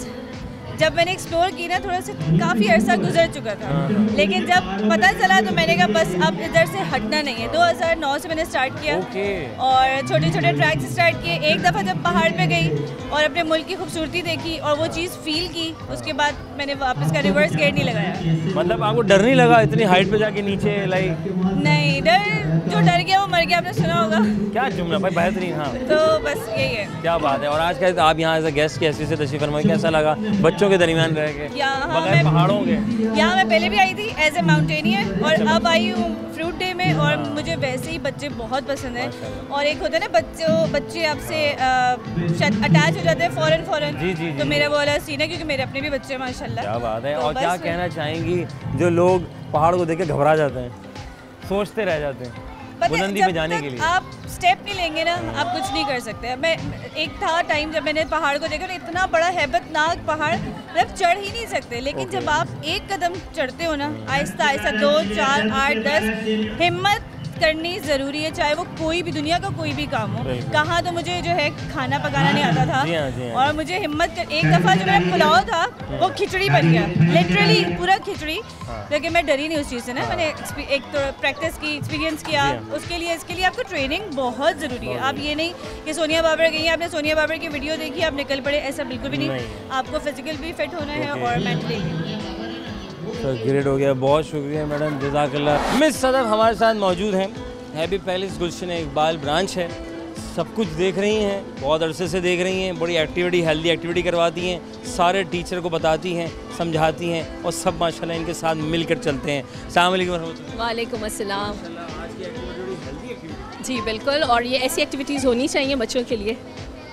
जब मैंने एक्सप्लोर की ना, थोड़ा सा काफ़ी अरसा गुजर चुका था, लेकिन जब पता चला तो मैंने कहा बस अब इधर से हटना नहीं है। दो हज़ार नौ से मैंने स्टार्ट किया और छोटे छोटे ट्रैक से स्टार्ट किए। एक दफ़ा जब पहाड़ पे गई और अपने मुल्क की खूबसूरती देखी और वो चीज़ फील की, उसके बाद मैंने वापस का रिवर्स गेयर नहीं लगाया। मतलब आपको डर नहीं लगा इतनी हाइट पे जाके नीचे? लाइक नहीं, डर जो डर गया वो मर गया, आपने सुना होगा। क्या जुमला भाई, बेहतरीन। हाँ, तो बस यही है। क्या बात है। और आज का आप यहाँ एज अ गेस्ट कैसे से तशरीफ फरमाई, कैसा लगा बच्चों के दरमियान रह के यहाँ बगैर मैं पहाड़ों के? यहाँ मैं पहले भी आई थी एज ए माउंटेनियर और अब आई हूँ फ्रूट डे में, और मुझे वैसे ही बच्चे बहुत पसंद हैं। और एक होता है ना बच्चों बच्चे आपसे शायद अटैच हो जाते हैं फ़ौरन फ़ौरन। जी, जी, तो जी। मेरा वो वाला सीन है, क्योंकि मेरे अपने भी बच्चे हैं माशाल्लाह। क्या बात है। तो और क्या बस- कहना चाहेंगी जो लोग पहाड़ को देख के घबरा जाते हैं, सोचते रह जाते हैं पता है, बुलंदी जब पे जाने तक के लिए? आप स्टेप नहीं लेंगे ना, आप कुछ नहीं कर सकते। मैं एक था टाइम जब मैंने पहाड़ को देखा, इतना बड़ा हैबतनाक पहाड़, मतलब चढ़ ही नहीं सकते। लेकिन जब आप एक कदम चढ़ते हो ना, आहिस्ता आहिस्ता, दो चार आठ दस, हिम्मत करनी ज़रूरी है, चाहे वो कोई भी दुनिया का कोई भी काम हो। कहाँ तो मुझे जो है खाना पकाना नहीं आता था, जी हाँ, जी हाँ। और मुझे हिम्मत कर, एक दफ़ा जो मेरा पुलाव था वो खिचड़ी बन गया, लिटरली पूरा खिचड़ी। लेकिन मैं डरी नहीं उस चीज़ से ना, मैंने एक्सपी- एक तो प्रैक्टिस की, एक्सपीरियंस किया। उसके लिए इसके लिए आपको ट्रेनिंग बहुत ज़रूरी है। आप ये नहीं कि सोनिया बाबर गई, आपने सोनिया बाबर की वीडियो देखी, आप निकल पड़े, ऐसा बिल्कुल भी नहीं। आपको फिजिकल भी फिट होना है और मेंटली भी। तो ग्रेट हो गया, बहुत शुक्रिया मैडम, जज़ाकल्लाह। मिस सदफ हमारे साथ मौजूद हैं। Happy palace Gulshan Iqbal branch है, सब कुछ देख रही हैं, बहुत अरसे से देख रही हैं, बड़ी एक्टिविटी, हेल्दी एक्टिविटी करवाती हैं, सारे टीचर को बताती हैं, समझाती हैं और सब माशाल्लाह इनके साथ मिलकर चलते हैं। अस्सलाम वालेकुम रहमतुल्लाह। वालेकुम अस्सलाम। आज की एक्टिविटी हेल्दी एक्टिविटी? जी बिल्कुल, और ये ऐसी एक्टिविटीज़ होनी चाहिए बच्चों के लिए।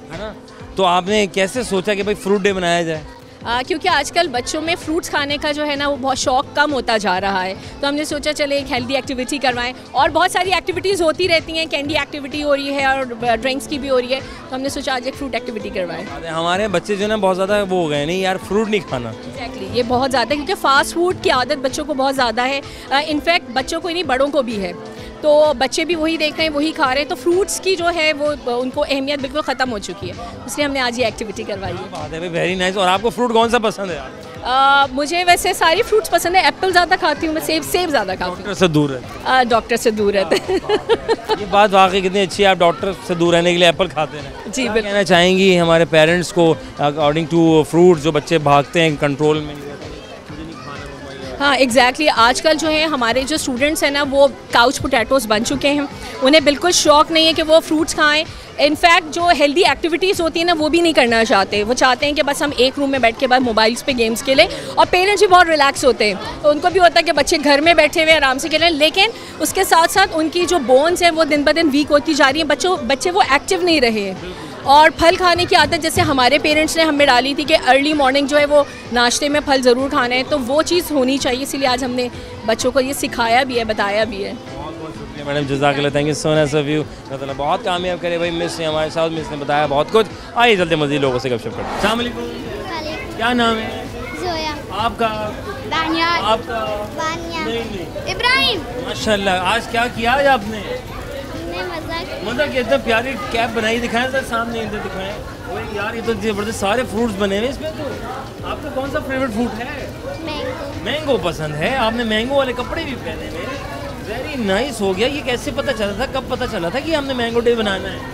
है ना। तो आपने कैसे सोचा कि भाई फ्रूट डे मनाया जाए? आ, क्योंकि आजकल बच्चों में फ्रूट्स खाने का जो है ना वो बहुत शौक कम होता जा रहा है, तो हमने सोचा चले एक हेल्दी एक्टिविटी करवाएं। और बहुत सारी एक्टिविटीज़ होती रहती हैं, कैंडी एक्टिविटी हो रही है और ड्रिंक्स की भी हो रही है, तो हमने सोचा आज एक फ्रूट एक्टिविटी करवाएं। हमारे बच्चे जो ना बहुत ज़्यादा वो हो गए, नहीं यार फ्रूट नहीं खाना। एग्जैक्टली, ये बहुत ज़्यादा, क्योंकि फास्ट फूड की आदत बच्चों को बहुत ज़्यादा है। इनफैक्ट बच्चों को ही नहीं, बड़ों को भी है, तो बच्चे भी वही देख रहे हैं, वही खा रहे हैं, तो फ्रूट्स की जो है वो उनको अहमियत बिल्कुल ख़त्म हो चुकी है, इसलिए हमने आज ये एक्टिविटी करवाई है। बात है, वेरी नाइस। और आपको फ्रूट कौन सा पसंद है? आ, मुझे वैसे सारी फ्रूट्स पसंद है। एप्पल ज़्यादा खाती हूँ मैं, सेब सेब ज़्यादा खाती हूँ। डॉक्टर से दूर रहते? डॉक्टर से दूर रहते ये बात वाकई कितनी अच्छी है, आप डॉक्टर से दूर रहने के लिए एप्पल खाते हैं। जी बिल्कुल। कहना चाहेंगी हमारे पेरेंट्स को अकॉर्डिंग टू फ्रूट जो बच्चे भागते हैं कंट्रोल में? हाँ एग्जैक्टली exactly. आजकल जो है हमारे जो स्टूडेंट्स हैं ना वो काउच पोटैटोज़ बन चुके हैं, उन्हें बिल्कुल शौक नहीं है कि वो फ्रूट्स खाएं। इनफैक्ट जो हेल्दी एक्टिविटीज़ होती हैं ना वो भी नहीं करना चाहते, वो चाहते हैं कि बस हम एक रूम में बैठ के बाद मोबाइल्स पे गेम्स खेलें। और पेरेंट्स भी बहुत रिलैक्स होते हैं, तो उनको भी होता है कि बच्चे घर में बैठे हुए आराम से खेलें, लेकिन उसके साथ साथ उनकी जो बोन्स हैं वो दिन ब दिन वीक होती जा रही हैं, बच्चों बच्चे वो एक्टिव नहीं रहे हैं। और फल खाने की आदत जैसे हमारे पेरेंट्स ने हमें डाली थी कि अर्ली मॉर्निंग जो है वो नाश्ते में फल ज़रूर खाना है, तो वो चीज़ होनी चाहिए, इसीलिए आज हमने बच्चों को ये सिखाया भी है, बताया भी है। बहुत बहुत शुक्रिया मैडम, जज़ाकल्लाह, thank you so much of you. Allah बहुत कामयाब करे भाई, मिस ने हमारे साथ, मिस ने बताया बहुत कुछ। आइए चलते मज़ीद लोगों से गपशप करते हैं। अस्सलाम वालेकुम, क्या नाम है? जोया। आपका? दानिया। आपका? वानिया। नहीं नहीं, इब्राहिम। माशाल्लाह, आज क्या किया आज आपने? मतलब कि इतना प्यारी कैप बनाई, दिखाएं सर सामने, इधर दिखाएं। ओए यार ये तो जबरदस्त सारे फ्रूट्स बने हुए इसमें। तो आपका कौन सा फेवरेट फ्रूट है? मैंगो। मैंगो पसंद है, आपने मैंगो वाले कपड़े भी पहने हुए, वेरी नाइस हो गया। ये कैसे पता चला था, कब पता चला था कि हमने मैंगो डे बनाना है?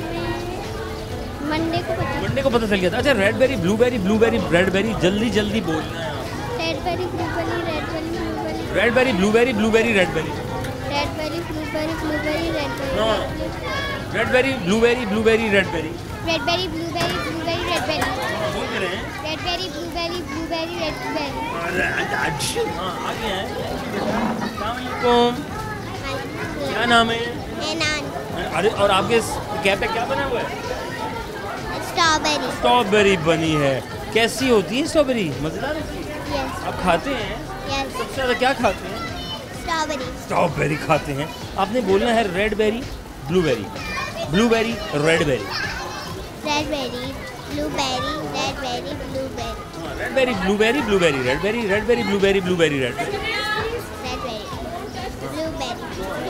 मंडे को पता मंडे को पता चल गया था। अच्छा, रेडबेरी, ब्लूबेरी, ब्लूबेरी, रेडबेरी, जल्दी जल्दी बोलना है आप। Red berry, blueberry, red berry, blueberry. Red berry, blueberry, blueberry, red berry. Red berry, blueberry, blueberry, red berry. No, red berry, blueberry, blueberry, red berry. Red berry, blueberry, blueberry, red berry. बोल रहे हैं। Red berry, blueberry, blueberry, red berry. हाँ, आगे हैं। अस्सलाम वालेकुम, क्या नाम है? एनान। अरे और आपके कैप पे क्या बना हुआ है? स्ट्रॉबेरी। स्ट्रॉबेरी बनी है। कैसी होती है स्ट्रॉबेरी? मजेदार होती है? यस। आप खाते हैं? यस। सबसे ज़्यादा क्या खाते हैं? स्ट्रॉबेरी। स्ट्रॉबेरी खाते हैं। आपने बोलना है red berry, blueberry, blueberry, red berry. Red berry, blueberry, red berry, blueberry. Red berry, blueberry, blueberry, red berry, red berry, blueberry, blueberry, red berry. Red berry, blueberry,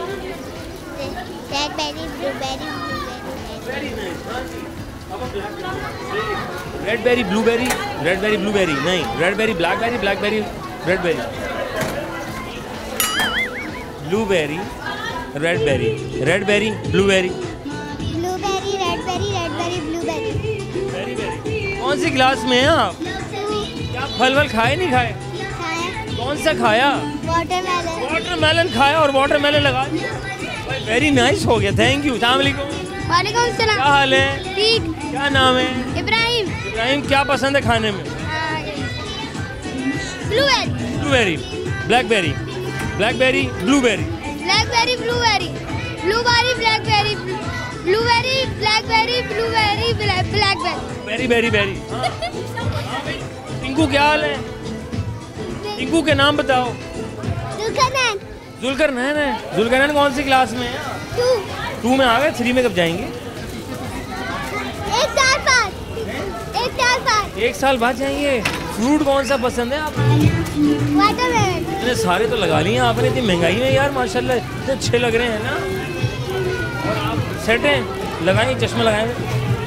red berry, blueberry, blueberry. Red berry, blueberry, red berry, blueberry, नहीं, red berry, blackberry, blackberry, red berry, blueberry, red berry, red berry, blueberry, blueberry, red berry, red berry, blueberry. Very very. कौन सी class में हैं आप? क्या फल वल खाए नहीं खाए? खाया। कौन सा खाया? वाटरमेलन। वाटरमेलन खाया और वाटरमेलन लगा दिया। वेरी नाइस हो गया, थैंक यू। अस्सलाम वालेकुम, वालेकुम क्या सलाम। हाल है? ठीक। क्या नाम है? इब्राहिम। इब्राहिम, क्या पसंद है खाने में? Blueberry. Blueberry, blackberry, blackberry, blueberry, blackberry, blueberry, blueberry, blackberry, blueberry, blackberry, blueberry, blackberry. Berry berry berry. Tinku क्या हाल है? टिंकू के नाम बताओ। जुल्करनैन। जुल्करनैन है। जुल्करनैन कौन सी क्लास में है? टू। टू में आ गए, थ्री में कब जाएंगे? एक साल बाद। एक साल बाद। एक साल बाद जाएंगे। फ्रूट कौन सा पसंद है आपको? वाटरमेलन। इतने सारे तो लगा लिए आपने, इतनी महंगाई में यार माशाल्लाह इतने अच्छे लग रहे हैं ना। और आप सेट हैं, लगाएंगे चश्मा लगाएंगे।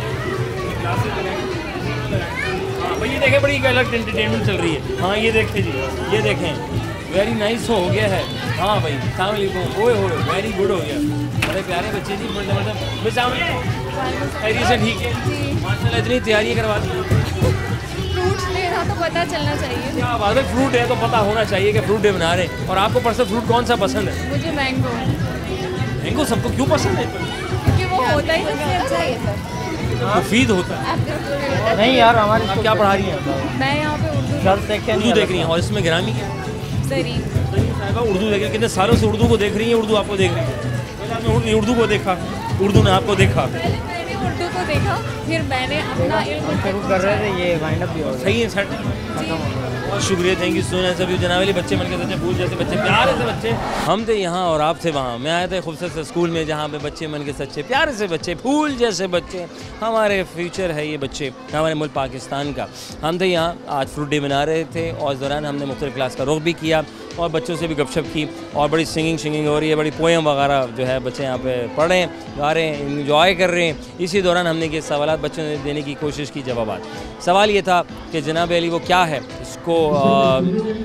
हाँ भाई, ये देखें, बड़ी एक अलग एंटरटेनमेंट चल रही है। हाँ ये देखें जी, ये देखें, वेरी नाइस हो गया है। हाँ भाई, अस्सलाम वालेकुम। ओए हो, वेरी गुड हो गया। बड़े प्यारे बच्चे जी, मतलब मतलब खैरियत से ठीक है माशाल्लाह, इतनी तैयारी करवा दी। फ्रूट्स लेना तो पता चलना चाहिए। क्या बात है, फ्रूट है तो पता होना चाहिए कि फ्रूट डे बना रहे हैं। और आपको पर्सनल फ्रूट कौन सा पसंद है? मुझे मैंगो, मैंगो सबको क्यों पसंद है? क्योंकि वो होता ही सबसे अच्छा है, मुफीद होता है। नहीं यार, हमारे आप क्या पढ़ा रही हैं? मैं यहाँ पे उर्दू उर्दू देख रही हैं। और इसमें ग्रामी क्या है? सरी साहिबा उर्दू देख रही है। कितने सालों से उर्दू को देख रही हैं, उर्दू आपको देख रही है। पहले आपने उर्दू को देखा, उर्दू ने आपको देखा। उर्दू को को देखा, फिर मैंने अपना इल्म कर रहे थे, ये वाइंड अप भी हो गया। सही है सर, बहुत शुक्रिया, थैंक यू सो मच। सभी जनाब वाली बच्चे मन के सच्चे फूल जैसे बच्चे, प्यारे से बच्चे। हम थे यहाँ और आप थे वहाँ। मैं आया था खूबसूरत से स्कूल में जहाँ पे बच्चे मन के सच्चे प्यारे से बच्चे, फूल जैसे बच्चे। हमारे फ्यूचर है ये बच्चे, हमारे मुल्क पाकिस्तान का। हम थे यहाँ, आज फ्रूट डे मना रहे थे और इस दौरान हमने मुख्तलिफ क्लास का रुख भी किया और बच्चों से भी गपशप की और बड़ी सिंगिंग शिंगिंग हो रही है, बड़ी पोएम वगैरह जो है बच्चे यहाँ पे पढ़ रहे हैं, गा रहे हैं, इंजॉय कर रहे हैं। इसी दौरान हमने ये सवाल बच्चों ने देने की कोशिश की जवाबात। सवाल ये था कि जनाब अली वो क्या है इसको आ,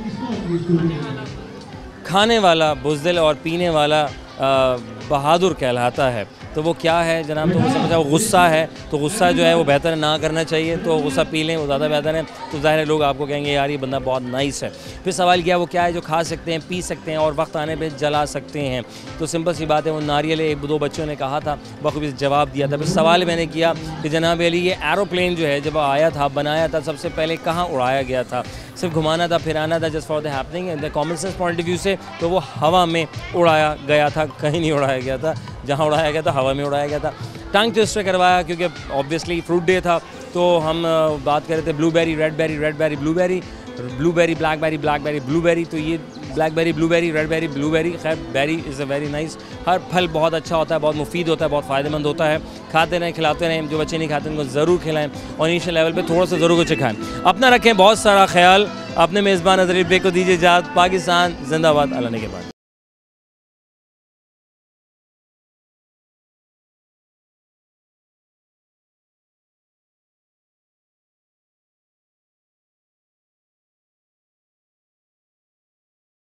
खाने वाला बुज़दिल और पीने वाला आ, बहादुर कहलाता है, तो वो क्या है जनाब? तो वो समझा वो गुस्सा है, तो गुस्सा जो है वो बेहतर ना करना चाहिए, तो गुस्सा पी लें वो ज़्यादा बेहतर है। तो ज़ाहिर है लोग आपको कहेंगे यार ये बंदा बहुत नाइस है। फिर सवाल किया वो क्या है जो खा सकते हैं, पी सकते हैं और वक्त आने पे जला सकते हैं? तो सिंपल सी बात है वो नारियल। एक दो बच्चों ने कहा था, बखूबी जवाब दिया था। फिर सवाल मैंने किया कि जनाब अली ये एरोप्लेन जो है जब आया था, बनाया था, सबसे पहले कहाँ उड़ाया गया था? सिर्फ घुमाना था, फिराना था, just for the happening the common sense point of view से, तो वो हवा में उड़ाया गया था, कहीं नहीं उड़ाया गया था। जहाँ उड़ाया गया था हवा में उड़ाया गया था। टंग ट्विस्टर करवाया क्योंकि ऑब्वियसली फ्रूट डे था, तो हम बात कर रहे थे blueberry, red berry, red berry, blueberry, blueberry, blackberry, blackberry, blueberry. तो ये ब्लैकबेरी, ब्लूबेरी, रेडबेरी, ब्लूबेरी। खैर berry is a very nice. हर फल बहुत अच्छा होता है, बहुत मुफीद होता है, बहुत फ़ायदेमंद होता है। खाते रहें, खिलाते रहें। जो बच्चे नहीं खाते उनको ज़रूर खिलाएं और इनिशियल लेवल पे थोड़ा सा ज़रूर कुछ खाएं। अपना रखें बहुत सारा ख्याल। अपने मेज़बान अज़हर बेग को दीजिए इजाज़त। पाकिस्तान जिंदाबाद। अल्लाह ने के बाद।